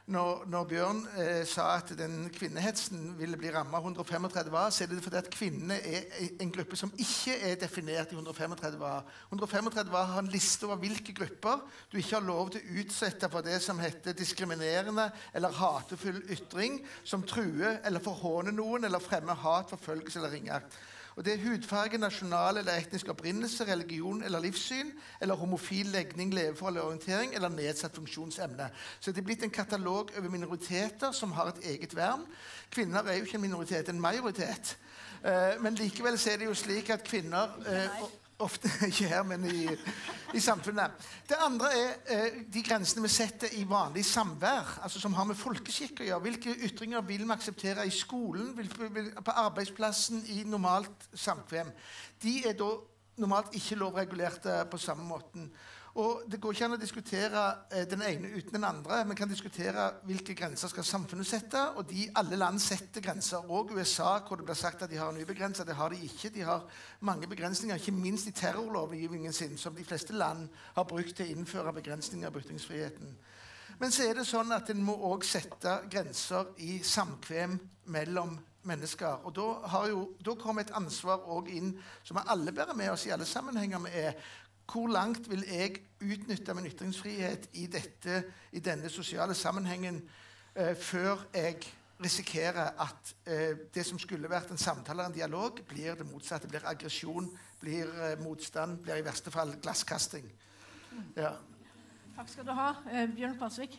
når, når Bjørn eh, sa at den kvinnehetsen ville bli rammet av hundre femogtredve A, så er det fordi at kvinnene er en gruppe som ikke er definert i hundre femogtredve A. hundre femogtredve A har en liste over hvilke grupper du ikke har lov til å utsette for det som heter diskriminerende eller hatefull ytring, som truer eller forhåner noen eller fremmer hat, forfølgelse eller ringakt. Og det er hudfarge, nasjonal eller etnisk opprinnelse, religion eller livssyn, eller homofil legning, leveforhold eller orientering, eller nedsatt funksjonsemne. Så det er blitt en katalog over minoriteter som har et eget vern. Kvinner er jo ikke en minoritet, en majoritet. Uh, men likevel så er det jo slik at kvinner... Uh, ofte ikke her, men i, i samfunnet. Det andre er uh, de grensene vi setter i vanlig samvær, altså som har med folkeskikk å gjøre. Hvilke ytringer vil vi akseptere i skolen, vil, vil, på arbeidsplassen, i normalt samkvem. De er da normalt ikke lovregulerte på samme måten. Og det går ikke an å diskutere eh, den ene uten den andre. Man kan diskutere hvilke grenser skal samfunnet sette, og de, alle land setter grenser. Og U S A, hvor det blir sagt at de har en ubegrenset, det har de ikke. De har mange begrensninger, ikke minst i terrorlovgivningen sin, som de fleste land har brukt til å innføre begrensninger av ytringsfriheten. Men så er det sånn at en må også sette grenser i samkvem mellom mennesker. Og da, har jo, da kommer et ansvar også inn, som vi alle bærer med oss i alle sammenhenger med er, hvor langt vil jeg utnytte min ytringsfrihet i, dette, i denne sosiale sammenhengen uh, før jeg risikerer at uh, det som skulle vært en samtale eller en dialog, blir det motsatte, blir aggresjon, blir uh, motstand, blir i verste fall glasskasting. Ja.
Takk skal du ha, uh, Bjørn Pasvik.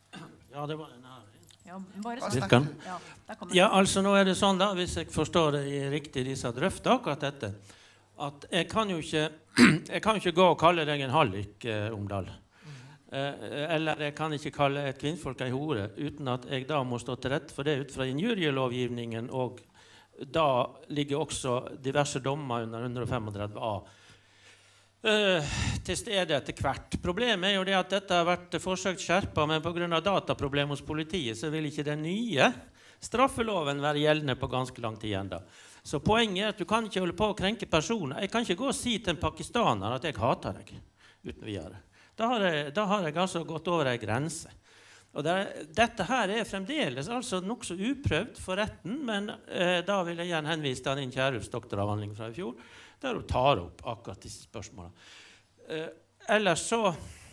Ja, det var den her.
Ja, bare
Virker.
Ja,
ja, altså nå er det sånn da, hvis jeg forstår det riktig, disse drøfter akkurat dette, at jeg kan jo ikke, jeg kan ikke gå og kalle deg en hallik, eh, Omdal. Eh, eller jeg kan ikke kalle et kvinnfolk en hore, uten at jeg da må stå til rette for det ut fra injurielovgivningen, og da ligger også diverse dommer under hundre femogtredve A eh, til stede etter hvert. Problemet er jo det at dette har vært forsøkt skjerpet, men på grunn av dataproblemer hos politiet, så vil ikke den nye straffeloven være gjeldende på ganske lang tid enda. Så poenget er at du kan ikke holde på å krenke personer. Jeg kan ikke gå og si til en pakistaner at jeg hater deg, uten videre. Da har jeg, da har jeg altså gått over en grense. Og det, dette her er fremdeles altså nok så uprøvd for retten, men eh, da vil jeg igjen henvise til din Kjærulfs doktoravhandling fra i fjor, der hun tar opp akkurat disse spørsmålene. Eh, ellers så,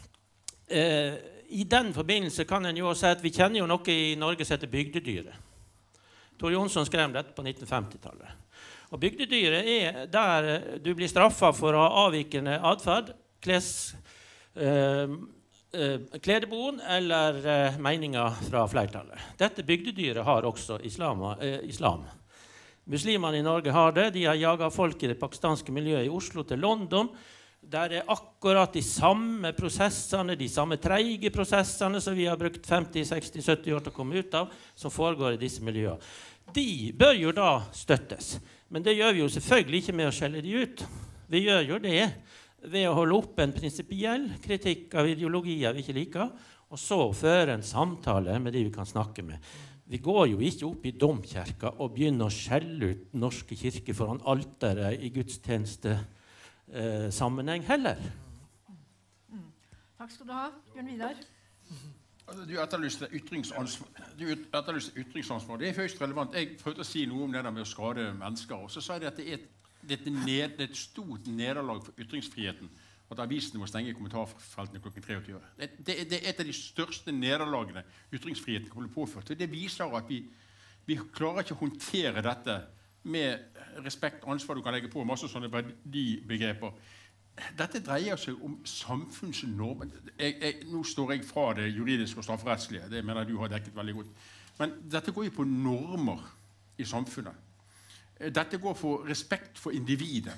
eh, i den forbindelse kan en jo si at vi kjenner jo noe i Norge som heter bygdedyret. Tor Jonsson skrev dette på nitten femti-tallet. Og bygdedyret er der du blir straffet for å ha avvikende adferd, kles, eh, eh, kledeboen eller eh, meninger fra flertallet. Dette bygdedyret har også islam. Eh, islam. Muslimene i Norge har det. De har jaget folk i det pakistanske miljøet i Oslo til London. Der er akkurat de samme prosessene, de samme treige prosessene som vi har brukt femti, seksti, sytti år til å komme ut av, som foregår i disse miljøene. De bør jo da støttes. Men det gjør vi jo selvfølgelig ikke med å skjelle de ut. Vi gjør jo det ved å holde opp en prinsipiell kritikk av ideologier vi ikke liker, og så føre en samtale med de vi kan snakke med. Vi går jo ikke opp i domkirka og begynner å skjelle ut norske kirker foran alteret i gudstjeneste Eh, sammenheng heller.
Mm. Takk skal du ha, Bjørn Vidar.
Du etterlyste ytringsansvar. Du etterlyste ytringsansvar. Det er høyst relevant. Jeg prøvde å si noe om det der med å skade mennesker, og så sa jeg at det er et, det er et, ned, det er et stort nederlag for ytringsfriheten at avisene må stenge kommentarfeltene klokken treogtyve. Det, det, det er et av de største nederlagene ytringsfriheten kan bli påført. Det viser at vi, vi klarer ikke å håndtere dette med respekt og ansvar du kan legge på, masse sånne verdibegreper. Dette dreier seg om samfunnsnormer. Jeg, jeg, nå står jeg fra det juridiske og strafferettslige, det mener jeg du har dekket veldig godt. Men dette går jo på normer i samfunnet. Dette går for respekt for individet.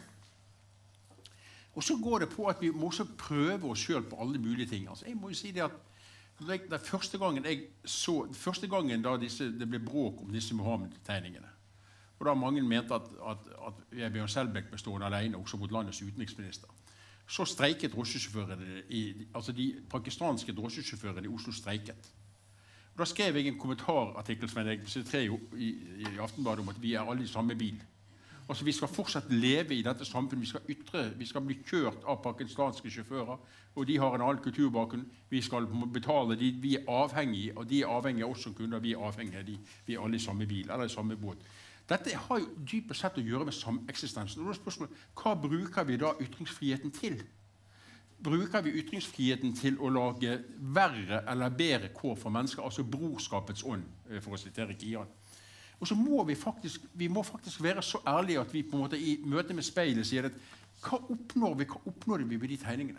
Og så går det på at vi må også prøve oss selv på alle mulige ting. Altså, jeg må jo si det at det første gangen, jeg så, første gangen da disse, det ble bråk om disse Mohammed-tegningene, og da mange mente at, at, at Bjørn Selbekk bestod alene også mot landets utenriksminister. Så streiket drosjesjåførene, i, altså de pakistanske drosjesjåførene i Oslo streiket. Og da skrev jeg en kommentarartikkel som jeg tre i, i, i Aftenbadet om at vi er alle i samme bil. Altså, vi skal fortsatt leve i dette samfunnet. Vi skal ytre, vi skal bli kjørt av pakistanske sjåfører, og de har en annen kulturbakgrunn. Vi skal betale de, vi er avhengige, og de er avhengige av oss som kunder. Vi er avhengige av de. Vi er alle i samme bil, eller i samme båt. Dette har jo dypest sett å gjøre med sameksistensen. Og da er spørsmålet, hva bruker vi da ytringsfriheten til? Bruker vi ytringsfriheten til å lage verre eller bedre kår for mennesker, altså brorskapets ånd, for å sitere Kian? Og så må vi faktisk, vi må faktisk være så ærlige at vi på en måte i møte med speilet sier at hva oppnår vi, hva oppnår vi med de tegningene?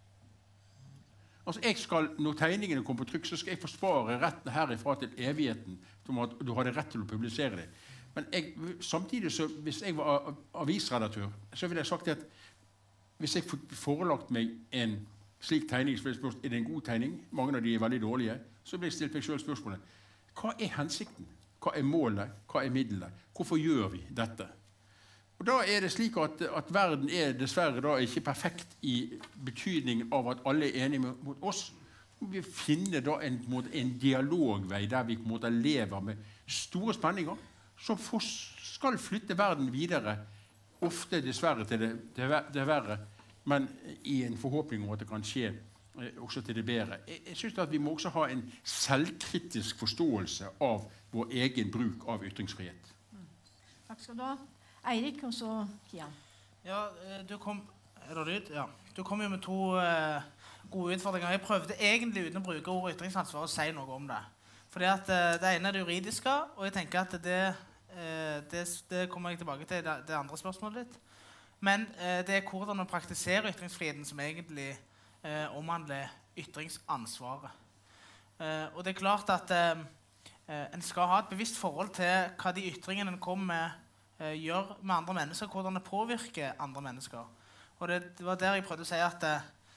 Altså jeg skal, når tegningene kommer på trykk, så skal jeg forsvare retten herifra til evigheten, som at du hadde rett til å publisere det. Men jeg, samtidig så, hvis jeg var avisredaktør, så ville jeg sagt at hvis jeg forelagt meg en slik tegning, så ville jeg spørsmål, er det en god tegning? Mange av de er veldig dårlige. Så ble jeg stilt meg selv spørsmålet, hva er hensikten? Hva er målet? Hva er middelet? Hvorfor gjør vi dette? Og da er det slik at, at verden er dessverre da ikke perfekt i betydningen av at alle er enige mot oss. Vi finner da en, en dialogvei der vi på en måte lever med store spenninger, som skal flytte verden videre, ofte dessverre til det, det, det verre, men i en forhåpning om at det kan skje også til det bedre. Jeg, jeg synes at vi må også ha en selvkritisk forståelse av vår egen bruk av ytringsfrihet.
Mm. Takk skal du ha. Eirik, og så Kian.
Ja, du kom, er det lyd? Ja. Du kom jo med to uh, gode utfordringer. Jeg prøvde egentlig uten å bruke ordet ytringsansvar å si noe om det. Fordi at uh, det ene er det juridiske, og jeg tenker at det, uh, det, det kommer jeg tilbake til det, det andre spørsmålet litt. Men uh, det er hvordan man praktiserer ytringsfriheten som egentlig uh, omhandler ytringsansvaret. Uh, og det er klart at uh, en skal ha et bevisst forhold til hva de ytringene en kommer med, uh, gjør med andre mennesker, hvordan det påvirker andre mennesker. Og det, det var der jeg prøvde å si at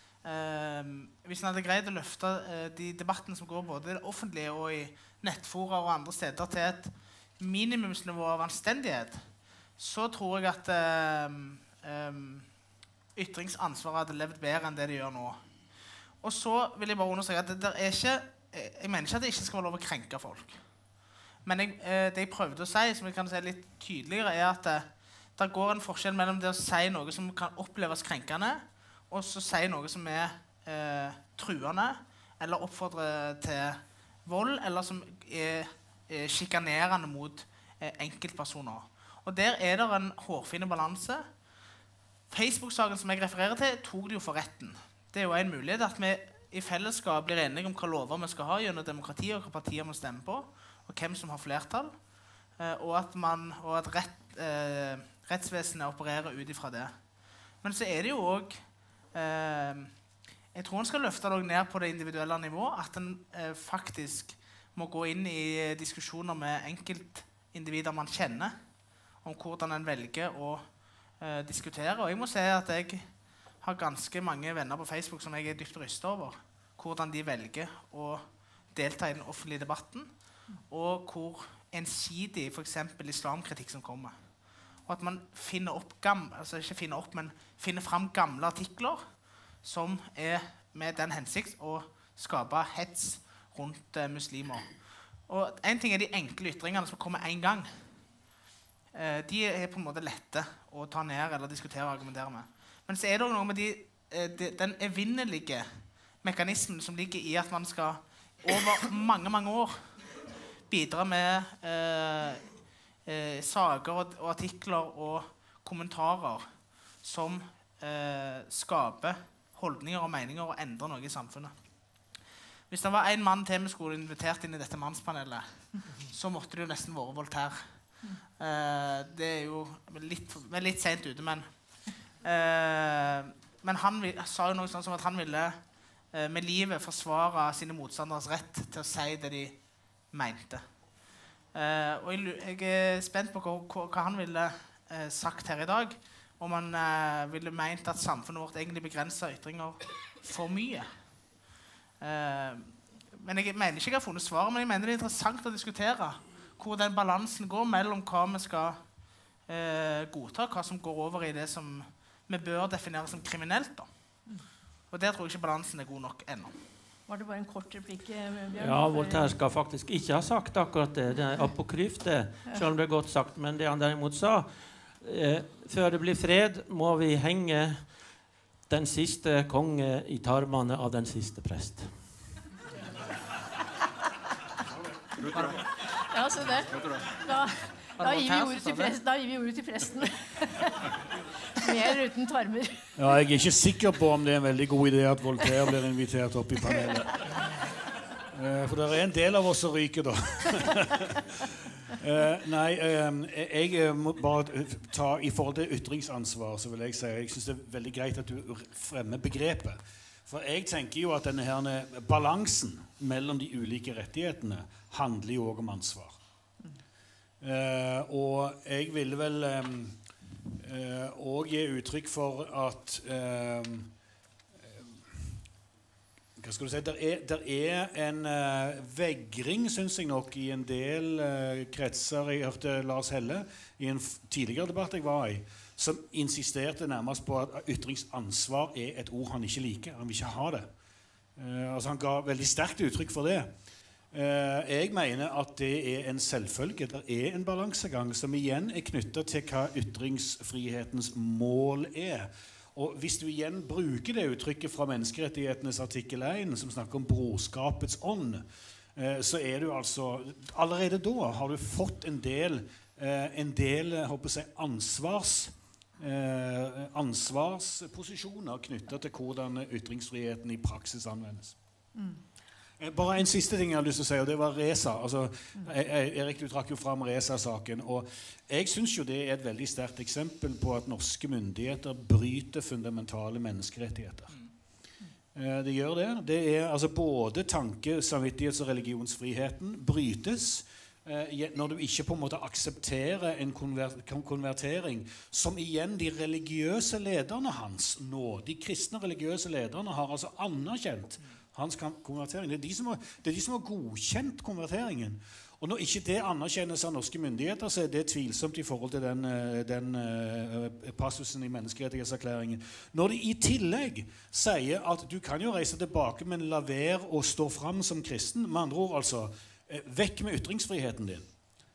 uh, hvis en hadde greid å løfte uh, de debattene som går både i det offentlige og i nettfora og andre steder til et minimumsnivå av anstendighet, så tror jeg at uh, um, ytringsansvaret hadde levd bedre enn det de gjør nå. Og så vil jeg bare understreke at det der er ikke jeg mener ikke at det ikke skal være lov å krenke folk. Men jeg, det jeg prøvde å si, som jeg kan si litt tydeligere, er at det, det går en forskjell mellom det å si noe som kan oppleves krenkende, og så si noe som er eh, truende, eller oppfordrer til vold, eller som er, er sjikanerende mot eh, enkeltpersoner. Og der er det en hårfine balanse. Facebook-saken som jeg refererer til, tok det jo for retten. Det er jo en mulighet at vi i fellesskap blir enige om hva lover vi skal ha gjennom demokrati, og hva partier må stemme på, og hvem som har flertall, eh, og at, man, og at rett, eh, rettsvesenet opererer ut ifra det. Men så er det jo også, eh, jeg tror en skal løfte det ned på det individuelle nivå, at en eh, faktisk må gå inn i diskusjoner med enkeltindivider man kjenner, om hvordan en velger å eh, diskutere. Og jeg må si at jeg har ganske mange venner på Facebook som jeg er dypt rystet over, hvordan de velger å delta i den offentlige debatten, og hvor ensidig for eksempel islamkritikk som kommer. Og at man finner opp gamle, altså ikke finner opp, men finner frem gamle artikler som er med den hensikt å skape hets rundt uh, muslimer. Og en ting er de enkle ytringene som kommer en gang. Uh, de er på en måte lette å ta ned eller diskutere og argumentere med. Men så er det noe med de, de, den evinnelige mekanismen som ligger i at man skal over mange, mange år bidra med eh, eh, saker og, og artikler og kommentarer som eh, skaper holdninger og meninger og endrer noe i samfunnet. Hvis det var en mann til vi skulle invitert inn i dette mannspanelet, så måtte det jo nesten være Voltaire. Eh, det er jo litt, litt sent ute, men Uh, men han vil, sa jo noe sånn som at han ville uh, med livet forsvare sine motstanderes rett til å si det de mente. Uh, og jeg, jeg er spent på hva, hva han ville uh, sagt her i dag, om han uh, ville ment at samfunnet vårt egentlig begrenser ytringer for mye. Uh, men jeg mener ikke jeg har funnet svaret, men jeg mener det er interessant å diskutere hvor den balansen går mellom hva vi skal uh, godta, hva som går over i det som vi bør definere som kriminelt. Da. Og der tror jeg ikke balansen er god nok ennå.
Var det bare en kort replikk, Bjørn?
Ja, Voltaire skal faktisk ikke ha sagt akkurat det. Det er apokryft, det, selv om det er godt sagt. Men det han derimot sa, Eh, før det blir fred, må vi henge den siste konge i tarmene av den siste prest.
Ja, så det. Da, da, gir vi ordet til prest, da gir vi ordet til presten. Med eller uten tarmer.
Ja, jeg er ikke sikker på om det er en veldig god idé at Voltaire blir invitert opp i panelet. Eh, for det er en del av oss som ryker, da. eh, nei, eh, jeg må bare ta i forhold til ytringsansvar, så vil jeg si jeg synes det er veldig greit at du fremmer begrepet. For jeg tenker jo at denne her balansen mellom de ulike rettighetene handler jo også om ansvar. Eh, og jeg ville vel eh, også gi uttrykk for at eh, hva skal du si, der er, der er en uh, vegring, synes jeg nok, i en del uh, kretser. Jeg hørte Lars Helle i en tidligere debatt jeg var i, som insisterte nærmest på at ytringsansvar er et ord han ikke liker. Han vil ikke ha det. Uh, altså han ga veldig sterkt uttrykk for det. Uh, jeg mener at det er en selvfølge. Det er en balansegang som igjen er knyttet til hva ytringsfrihetens mål er. Og hvis du igjen bruker det uttrykket fra menneskerettighetenes artikkel én, som snakker om brorskapets ånd, eh, så er du altså allerede da har du fått en del, eh, en del håper jeg, ansvars, eh, ansvarsposisjoner knyttet til hvordan ytringsfriheten i praksis anvendes. Mm. Bare en siste ting jeg har lyst til å si, og det var Reza. Altså, Erik, du trakk jo frem Reza-saken, og jeg synes jo det er et veldig sterkt eksempel på at norske myndigheter bryter fundamentale menneskerettigheter. Eh, det gjør det. Det er altså både tanke-, samvittighets- og religionsfriheten brytes eh, når du ikke på en måte aksepterer en konver- konvertering, som igjen de religiøse lederne hans nå, de kristne religiøse lederne har altså anerkjent hans konvertering. Det er, de som har, det er de som har godkjent konverteringen. Og når ikke det anerkjennes av norske myndigheter, så er det tvilsomt i forhold til den, den uh, passusen i menneskerettighetserklæringen. Når de i tillegg sier at du kan jo reise tilbake, men la være å stå fram som kristen, med andre ord altså, uh, vekk med ytringsfriheten din.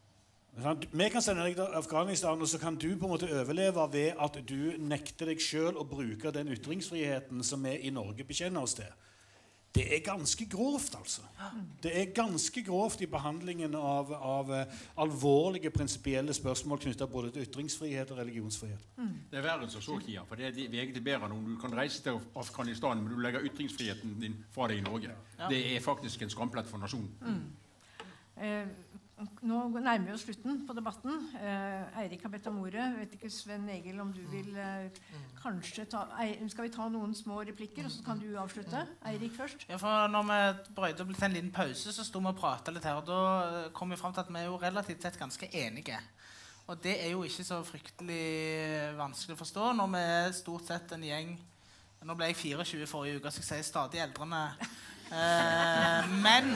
Vi kan sende deg til Afghanistan, og så kan du på en måte overleve ved at du nekter deg selv å bruke den ytringsfriheten som vi i Norge bekjenner oss til. Det er ganske grovt, altså. Det er ganske grovt i behandlingen av, av uh, alvorlige prinsipielle spørsmål knyttet både til ytringsfrihet og religionsfrihet.
Mm. Det er verden som så, Kia, for det er vi egentlig bedre om du kan reise til Afghanistan, men du legger ytringsfriheten din fra deg i Norge. Ja. Det er faktisk en skamplett for nasjonen.
Mm. Eh, nå nærmer vi oss slutten på debatten. Eh, Eirik har bedt om ordet. Vet ikke, Sven Egil, om du vil eh, kanskje ta... Skal vi ta noen små replikker, og så kan du avslutte? Eirik først.
Ja, for når vi brøyde opp til en liten pause, så stod vi og pratet litt her, og da kom vi frem til at vi er jo relativt sett ganske enige. Og det er jo ikke så fryktelig vanskelig å forstå når vi er stort sett en gjeng... Nå ble jeg fireogtjue forrige uke, så jeg sier stadig eldrene. Eh, men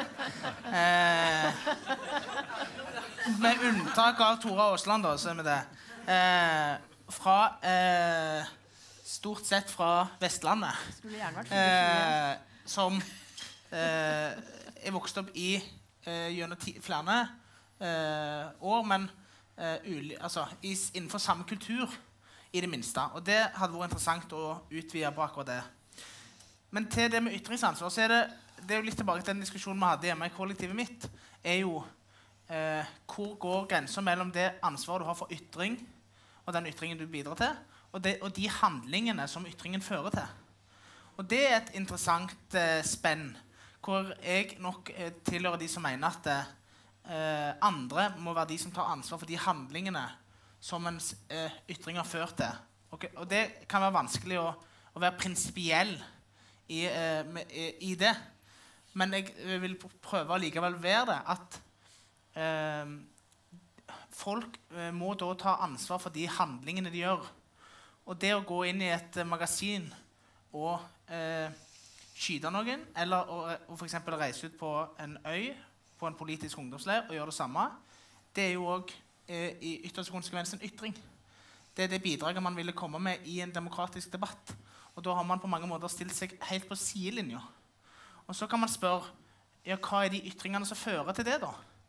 eh, med unntak av Tora Aasland, da, så er vi det. Eh, fra eh, stort sett fra Vestlandet.
Skulle gjerne vært
eh, som eh, er vokst opp i eh, gjennom ti, flere eh, år, men eh, uli, altså, i, innenfor samme kultur i det minste. Og det hadde vært interessant å utvide på akkurat det. Men til det med ytringsansvar, så er det, det er jo litt tilbake til den diskusjonen vi hadde hjemme i kollektivet mitt, er jo eh, hvor går grensen mellom det ansvaret du har for ytring, og den ytringen du bidrar til, og, det, og de handlingene som ytringen fører til. Og det er et interessant eh, spenn, hvor jeg nok eh, tilhører de som mener at eh, andre må være de som tar ansvar for de handlingene som en eh, ytring har ført til. Okay? Og det kan være vanskelig å, å være prinsipiell i, eh, med, i det. Men jeg vil prøve å likevel være det at eh, folk eh, må da ta ansvar for de handlingene de gjør. Og det å gå inn i et eh, magasin og eh, skyte noen, eller å, å for eksempel reise ut på en øy, på en politisk ungdomsleir og gjøre det samme, det er jo også i ytterste konsekvens en ytring. Det er det bidraget man ville komme med i en demokratisk debatt. Og da har man på mange måter stilt seg helt på sidelinja. Og så kan man spørre, ja, hva er de ytringene som fører til det da?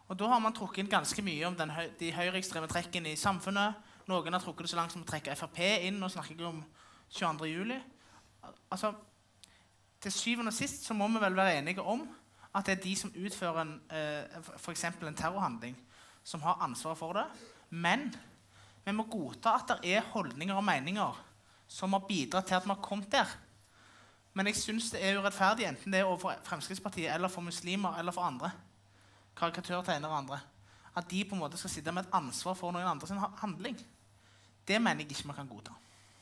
Og da har man trukket inn ganske mye om den, de høyreekstreme trekkene i samfunnet. Noen har trukket det så langt som å trekke F R P inn og snakke om tjueandre juli. Altså, til syvende og sist så må vi vel være enige om at det er de som utfører en, eh, for eksempel en terrorhandling, som har ansvar for det. Men vi må godta at det er holdninger og meninger som har bidratt til at vi har kommet der. Men jeg synes det er urettferdig, enten det er overfor Fremskrittspartiet eller for muslimer eller for andre, karikatørtegnere og andre, at de på en måte skal sitte med et ansvar for noen andre sin handling. Det mener jeg ikke man kan godta.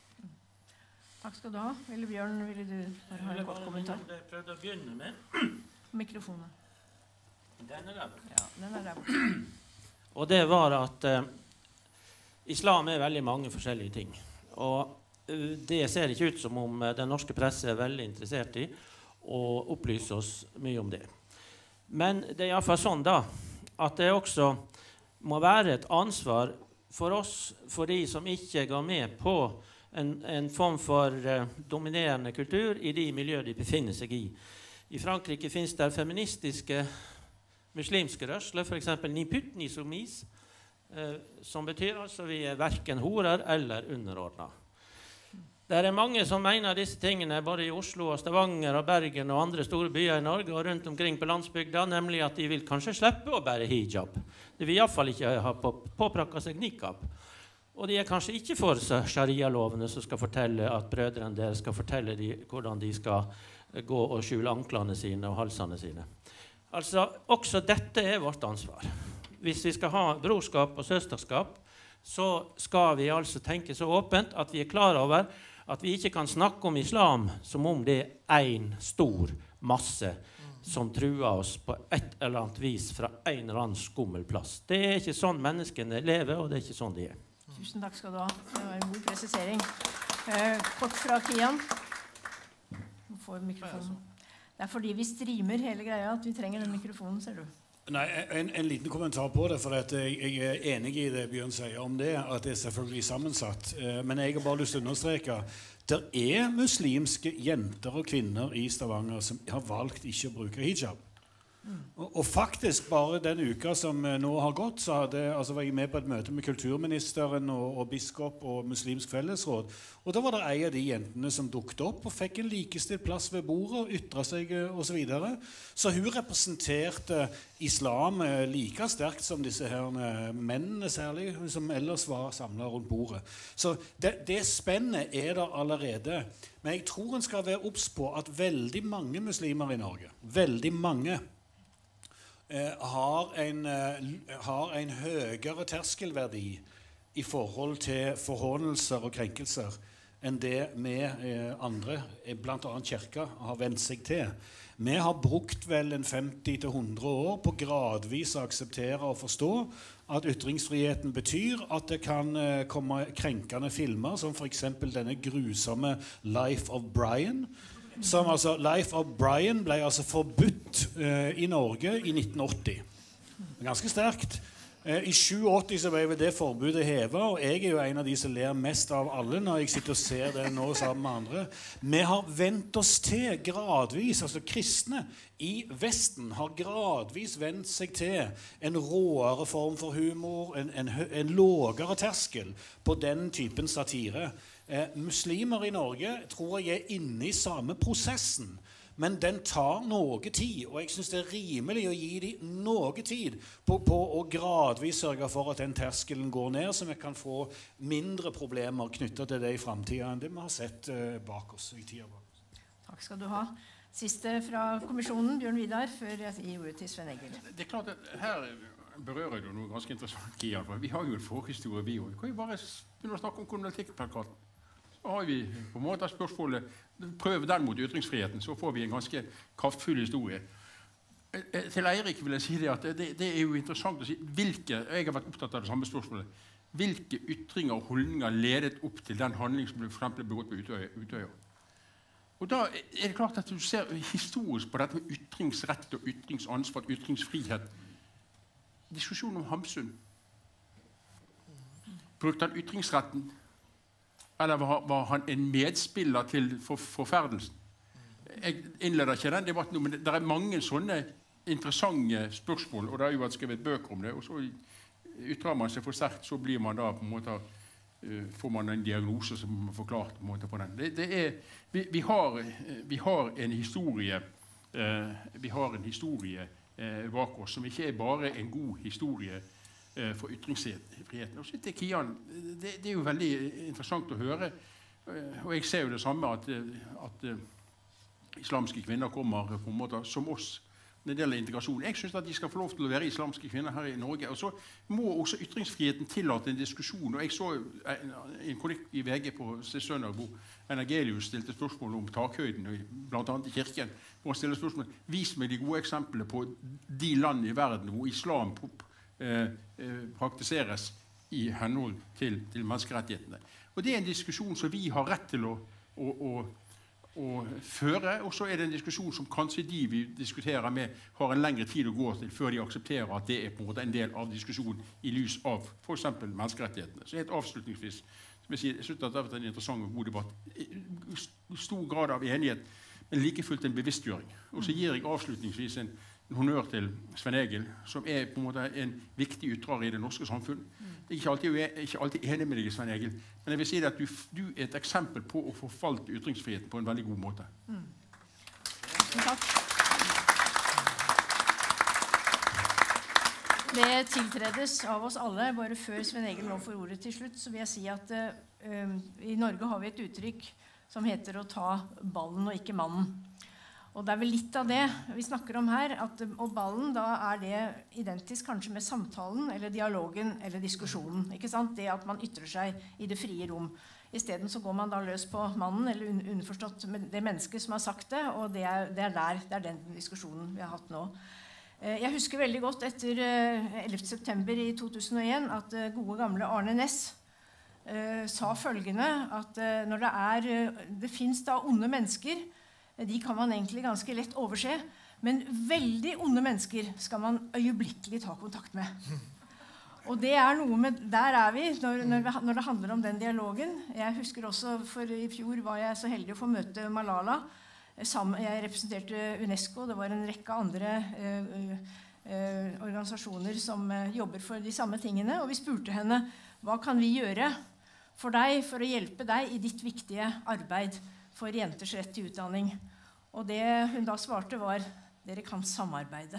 Takk skal du ha. Ville Bjørn, ville du bare ha en kort kommentar?
Jeg prøvde å begynne med.
Mikrofonen.
Den er der.
Ja, den er der borte.
Og det var at eh, islam er veldig mange forskjellige ting. Og uh, det ser ikke ut som om uh, den norske presse er veldig interessert i å opplyse oss mye om det. Men det er i hvert fall sånn da, at det også må være et ansvar for oss, for de som ikke går med på en, en form for uh, dominerende kultur i de miljøer de befinner seg i. I Frankrike finnes det feministiske muslimske rørsler, for eksempel Niput Nisomis, eh, som betyr altså vi er hverken horer eller underordnet. Det er mange som mener disse tingene både i Oslo, og Stavanger, og Bergen og andre store byer i Norge og rundt omkring på landsbygda, nemlig at de vil kanskje slippe å bære hijab. De vil i hvert fall ikke ha på, påprakket seg nikab. Og de er kanskje ikke for sharia-lovene som skal fortelle at brødrene deres skal fortelle de, hvordan de skal gå og skjule anklene sine og halsene sine. Altså, også dette er vårt ansvar. Hvis vi skal ha brorskap og søsterskap, så skal vi altså tenke så åpent at vi er klar over at vi ikke kan snakke om islam som om det er en stor masse som truer oss på et eller annet vis fra en eller annen skummelplass. Det er ikke sånn menneskene lever, og det er ikke sånn de er.
Tusen takk skal du ha. Det var en god presisering. Eh, kort fra Kian. Får mikrofonen. Det er fordi vi streamer hele greia at vi trenger den mikrofonen, ser du.
Nei, en, en liten kommentar på det, for at jeg, jeg er enig i det Bjørn sier om det, at det er selvfølgelig sammensatt. Eh, men jeg har bare lyst til å understreke det er muslimske jenter og kvinner i Stavanger som har valgt ikke å bruke hijab. Mm. Og, og faktisk bare den uka som nå har gått, så hadde, altså var jeg med på et møte med kulturministeren og, og biskop og muslimsk fellesråd, og da var det en av de jentene som dukket opp og fikk en likestilt plass ved bordet og ytret seg og så videre. Så hun representerte islam like sterkt som disse her mennene særlig, som ellers var samlet rundt bordet. Så det, det spennet er der allerede. Men jeg tror en skal være obs på at veldig mange muslimer i Norge, veldig mange, Eh, har, en, eh, har en høyere terskelverdi i forhold til forhåndelser og krenkelser enn det vi eh, andre, blant annet kirka, har vendt seg til. Vi har brukt vel en femti til hundre år på gradvis å akseptere og forstå at ytringsfriheten betyr at det kan eh, komme krenkende filmer, som for eksempel denne grusomme Life of Brian, som altså, Life of Brian ble altså forbudt uh, i Norge i nitten åtti. Ganske sterkt. Uh, I syttisju så ble det forbudet hevet, og jeg er jo en av de som ler mest av alle når jeg sitter og ser det nå sammen med andre. Vi har vendt oss til gradvis, altså kristne i Vesten har gradvis vendt seg til en råere form for humor, en, en, en lavere terskel på den typen satire. Eh, muslimer i Norge tror jeg er inne i samme prosessen, men den tar noe tid, og jeg synes det er rimelig å gi dem noe tid på, på å gradvis sørge for at den terskelen går ned, så vi kan få mindre problemer knyttet til det i fremtiden enn det vi har sett eh, bak oss i tiden bak oss.
Takk skal du ha. Siste fra kommisjonen, Bjørn Vidar, før jeg gir ordet til Sven Egil.
Det er klart at her berører du noe ganske interessant, Kian, for vi har jo en forhistorie vi også. Vi kan jo bare begynne å snakke om kriminalitetsplakaten. Så har vi på en måte spørsmålet, prøve den mot ytringsfriheten, så får vi en ganske kraftfull historie. Til Eirik vil jeg si det at det, det er jo interessant å si hvilke, jeg har vært opptatt av det samme spørsmålet, hvilke ytringer og holdninger ledet opp til den handling som ble for eksempel begått på Utøya. Og da er det klart at du ser historisk på dette med ytringsrett og ytringsansvar, ytringsfrihet. Diskusjonen om Hamsun. Brukte han ytringsretten, eller var, var han en medspiller til for, forferdelsen? Jeg innleder ikke den debatten, men det er mange sånne interessante spørsmål, og det har jo vært skrevet bøker om det, og så ytrer man seg for sterkt, så blir man da på en måte, uh, får man en diagnose som er forklart på en måte på den. Det, det er, vi, vi, har, vi har en historie, uh, vi har en historie uh, bak oss, som ikke er bare en god historie uh, for ytringsfriheten. Og så til Kian, det, det er jo veldig interessant å høre, uh, og jeg ser jo det samme at, at uh, islamske kvinner kommer på en måte som oss, når det gjelder integrasjon. Jeg synes at de skal få lov til å være islamske kvinner her i Norge. Og så må også ytringsfriheten tillate en diskusjon. Og jeg så en, en kronikk i V G på søndag hvor Evangelius stilte spørsmål om takhøyden, blant annet i kirken. Hvor han stiller spørsmål, vis meg de gode eksemplene på de land i verden hvor islam eh, eh, praktiseres i henhold til, til menneskerettighetene. Og det er en diskusjon som vi har rett til å, å, å å føre, og så er det en diskusjon som kanskje de vi diskuterer med har en lengre tid å gå til før de aksepterer at det er på en måte en del av diskusjonen i lys av for eksempel menneskerettighetene. Så helt avslutningsvis, som jeg sier, jeg synes at det har vært en interessant og god debatt. I stor grad av enighet, men like fullt en bevisstgjøring. Og så gir jeg avslutningsvis en, en honnør til Svein Egil, som er på en måte en viktig ytrer i det norske samfunn. Jeg er ikke alltid, jeg er ikke alltid enig med deg, Svein Egil, men jeg vil si at du, du er et eksempel på å forfalte ytringsfriheten på en veldig god måte.
Mm. Takk. Det tiltredes av oss alle. Bare før Svein Egil nå får ordet til slutt, så vil jeg si at uh, i Norge har vi et uttrykk som heter å ta ballen og ikke mannen. Og det er vel litt av det vi snakker om her, at, og ballen, da er det identisk kanskje med samtalen, eller dialogen, eller diskusjonen, ikke sant? Det at man ytrer seg i det frie rom. I stedet så går man da løs på mannen, eller un underforstått med det mennesket som har sagt det, og det er, det er der, det er den diskusjonen vi har hatt nå. Jeg husker veldig godt etter ellevte september i to tusen og en at gode gamle Arne Næss uh, sa følgende, at uh, når det er, uh, det finnes da onde mennesker, de kan man egentlig ganske lett overse, men veldig onde mennesker skal man øyeblikkelig ta kontakt med. Og det er noe med, der er vi når, når, vi, når det handler om den dialogen. Jeg husker også, for i fjor var jeg så heldig å få møte Malala. Jeg representerte UNESCO, det var en rekke andre uh, uh, organisasjoner som uh, jobber for de samme tingene, og vi spurte henne, hva kan vi gjøre for deg, for å hjelpe deg i ditt viktige arbeid for jenters rett til utdanning. Og det hun da svarte var, dere kan samarbeide.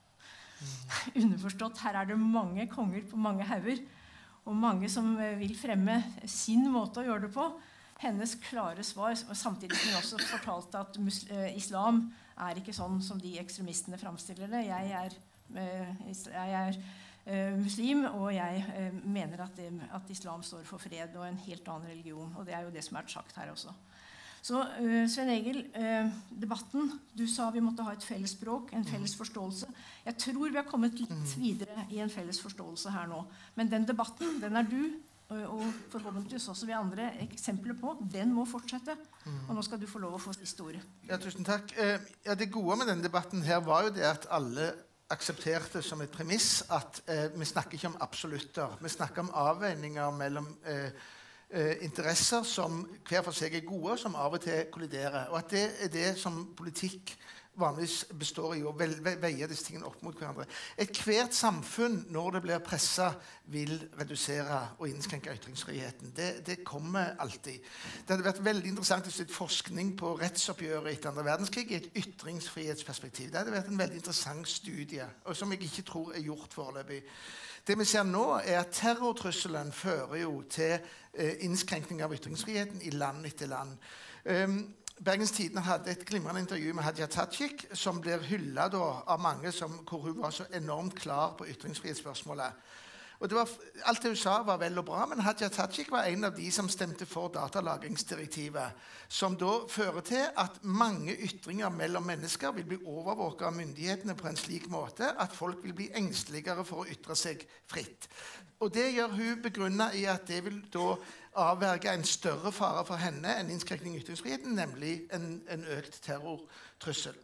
Mm. Underforstått, her er det mange konger på mange hauger, og mange som vil fremme sin måte å gjøre det på. Hennes klare svar, samtidig som hun også fortalte at islam er ikke sånn som de ekstremistene framstiller det. Jeg er, jeg er uh, muslim, og jeg uh, mener at, det, at islam står for fred og en helt annen religion, og det er jo det som er sagt her også. Så uh, Svein Egil, uh, debatten, du sa vi måtte ha et felles språk, en felles forståelse. Jeg tror vi har kommet litt videre i en felles forståelse her nå. Men den debatten, den er du, uh, og forhåpentligvis også vi andre eksempler på, den må fortsette. Og nå skal du få lov å få siste ordet.
Ja, tusen takk. Uh, ja, det gode med denne debatten her var jo det at alle aksepterte som et premiss at uh, vi snakker ikke om absolutter. Vi snakker om avveininger mellom uh, Uh, interesser som hver for seg er gode, som av og til kolliderer. Og at det er det som politikk vanligvis består i, å veie disse tingene opp mot hverandre. Et hvert samfunn, når det blir presset, vil redusere og innskrenke ytringsfriheten. Det, det kommer alltid. Det hadde vært veldig interessant å se forskning på rettsoppgjøret etter andre verdenskrig i et ytringsfrihetsperspektiv. Det hadde vært en veldig interessant studie, og som jeg ikke tror er gjort foreløpig. Det vi ser nå er at terrortrusselen fører jo til eh, innskrenkning av ytringsfriheten i land etter land. Um, Bergens Tidende hadde et glimrende intervju med Hadia Tajik, som blir hyllet da, av mange som, hvor hun var så enormt klar på ytringsfrihetsspørsmålet. Og det var, alt det hun sa var vel og bra, men Hadia Tajik var en av de som stemte for datalagringsdirektivet, som da fører til at mange ytringer mellom mennesker vil bli overvåket av myndighetene på en slik måte at folk vil bli engsteligere for å ytre seg fritt. Og det gjør hun begrunnet i at det vil da avverge en større fare for henne enn innskrenkning i ytringsfriheten, nemlig en, en økt terrortrussel.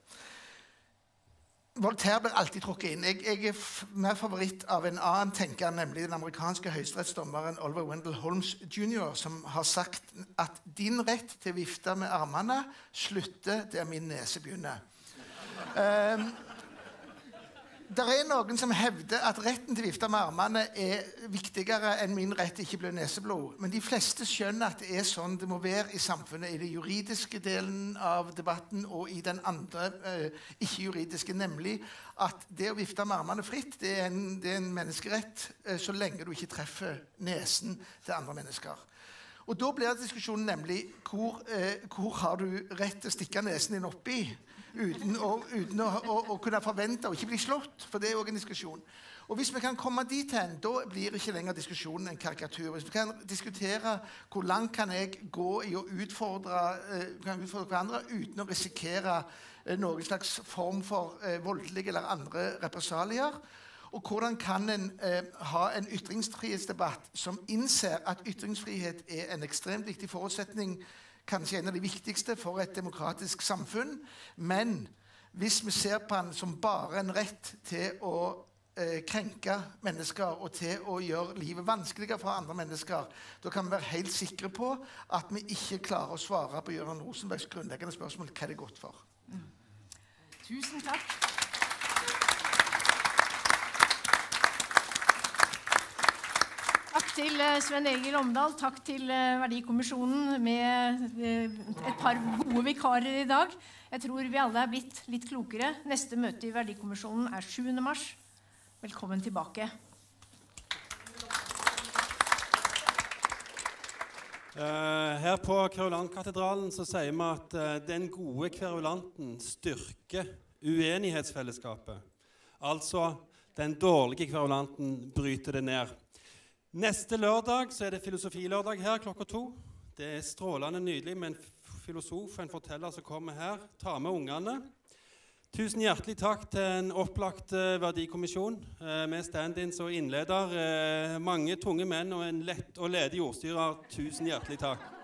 Voltaire blir alltid trukket inn. Jeg, jeg er mer favoritt av en annen tenker, nemlig den amerikanske høyesterettsdommeren Oliver Wendell Holmes junior, som har sagt at din rett til å vifte med armene slutter der min nese begynner. Um, Der er noen som hevder at retten til å vifte med armene er viktigere enn min rett til ikke blø neseblod. Men de fleste skjønner at det er sånn det må være i samfunnet, i den juridiske delen av debatten og i den andre eh, ikke-juridiske, nemlig at det å vifte med armene fritt, det er en, det er en menneskerett eh, så lenge du ikke treffer nesen til andre mennesker. Og da blir diskusjonen nemlig hvor, eh, hvor har du rett til å stikke nesen din oppi, uten, å, uten å, å, å kunne forvente og ikke bli slått, for det er jo en diskusjon. Og hvis vi kan komme dit hen, da blir ikke lenger diskusjonen en karikatur. Hvis vi kan diskutere hvor langt kan jeg gå i å utfordre, eh, kan utfordre hverandre uten å risikere eh, noen slags form for eh, voldelige eller andre represalier, og hvordan kan en eh, ha en ytringsfrihetsdebatt som innser at ytringsfrihet er en ekstremt viktig forutsetning, kanskje en av de viktigste for et demokratisk samfunn, men hvis vi ser på den som bare en rett til å eh, krenke mennesker og til å gjøre livet vanskeligere for andre mennesker, da kan vi være helt sikre på at vi ikke klarer å svare på Jørgen Rosenbergs grunnleggende spørsmål hva det er godt for.
Mm. Tusen takk. Takk til Sven Egil Omdal, takk til Verdikommisjonen med et par gode vikarer i dag. Jeg tror vi alle er blitt litt klokere. Neste møte i Verdikommisjonen er sjuende mars. Velkommen tilbake.
Her på Kverulant-katedralen så sier vi at den gode kverulanten styrker uenighetsfellesskapet. Altså, den dårlige kverulanten bryter det ned. Neste lørdag så er det filosofilørdag her klokka to. Det er strålende nydelig med en filosof, en forteller som kommer her. Ta med ungene. Tusen hjertelig takk til en opplagt uh, verdikommisjon uh, med stand-ins og innleder. Uh, mange tunge menn og en lett og ledig jordstyrer. Tusen hjertelig takk.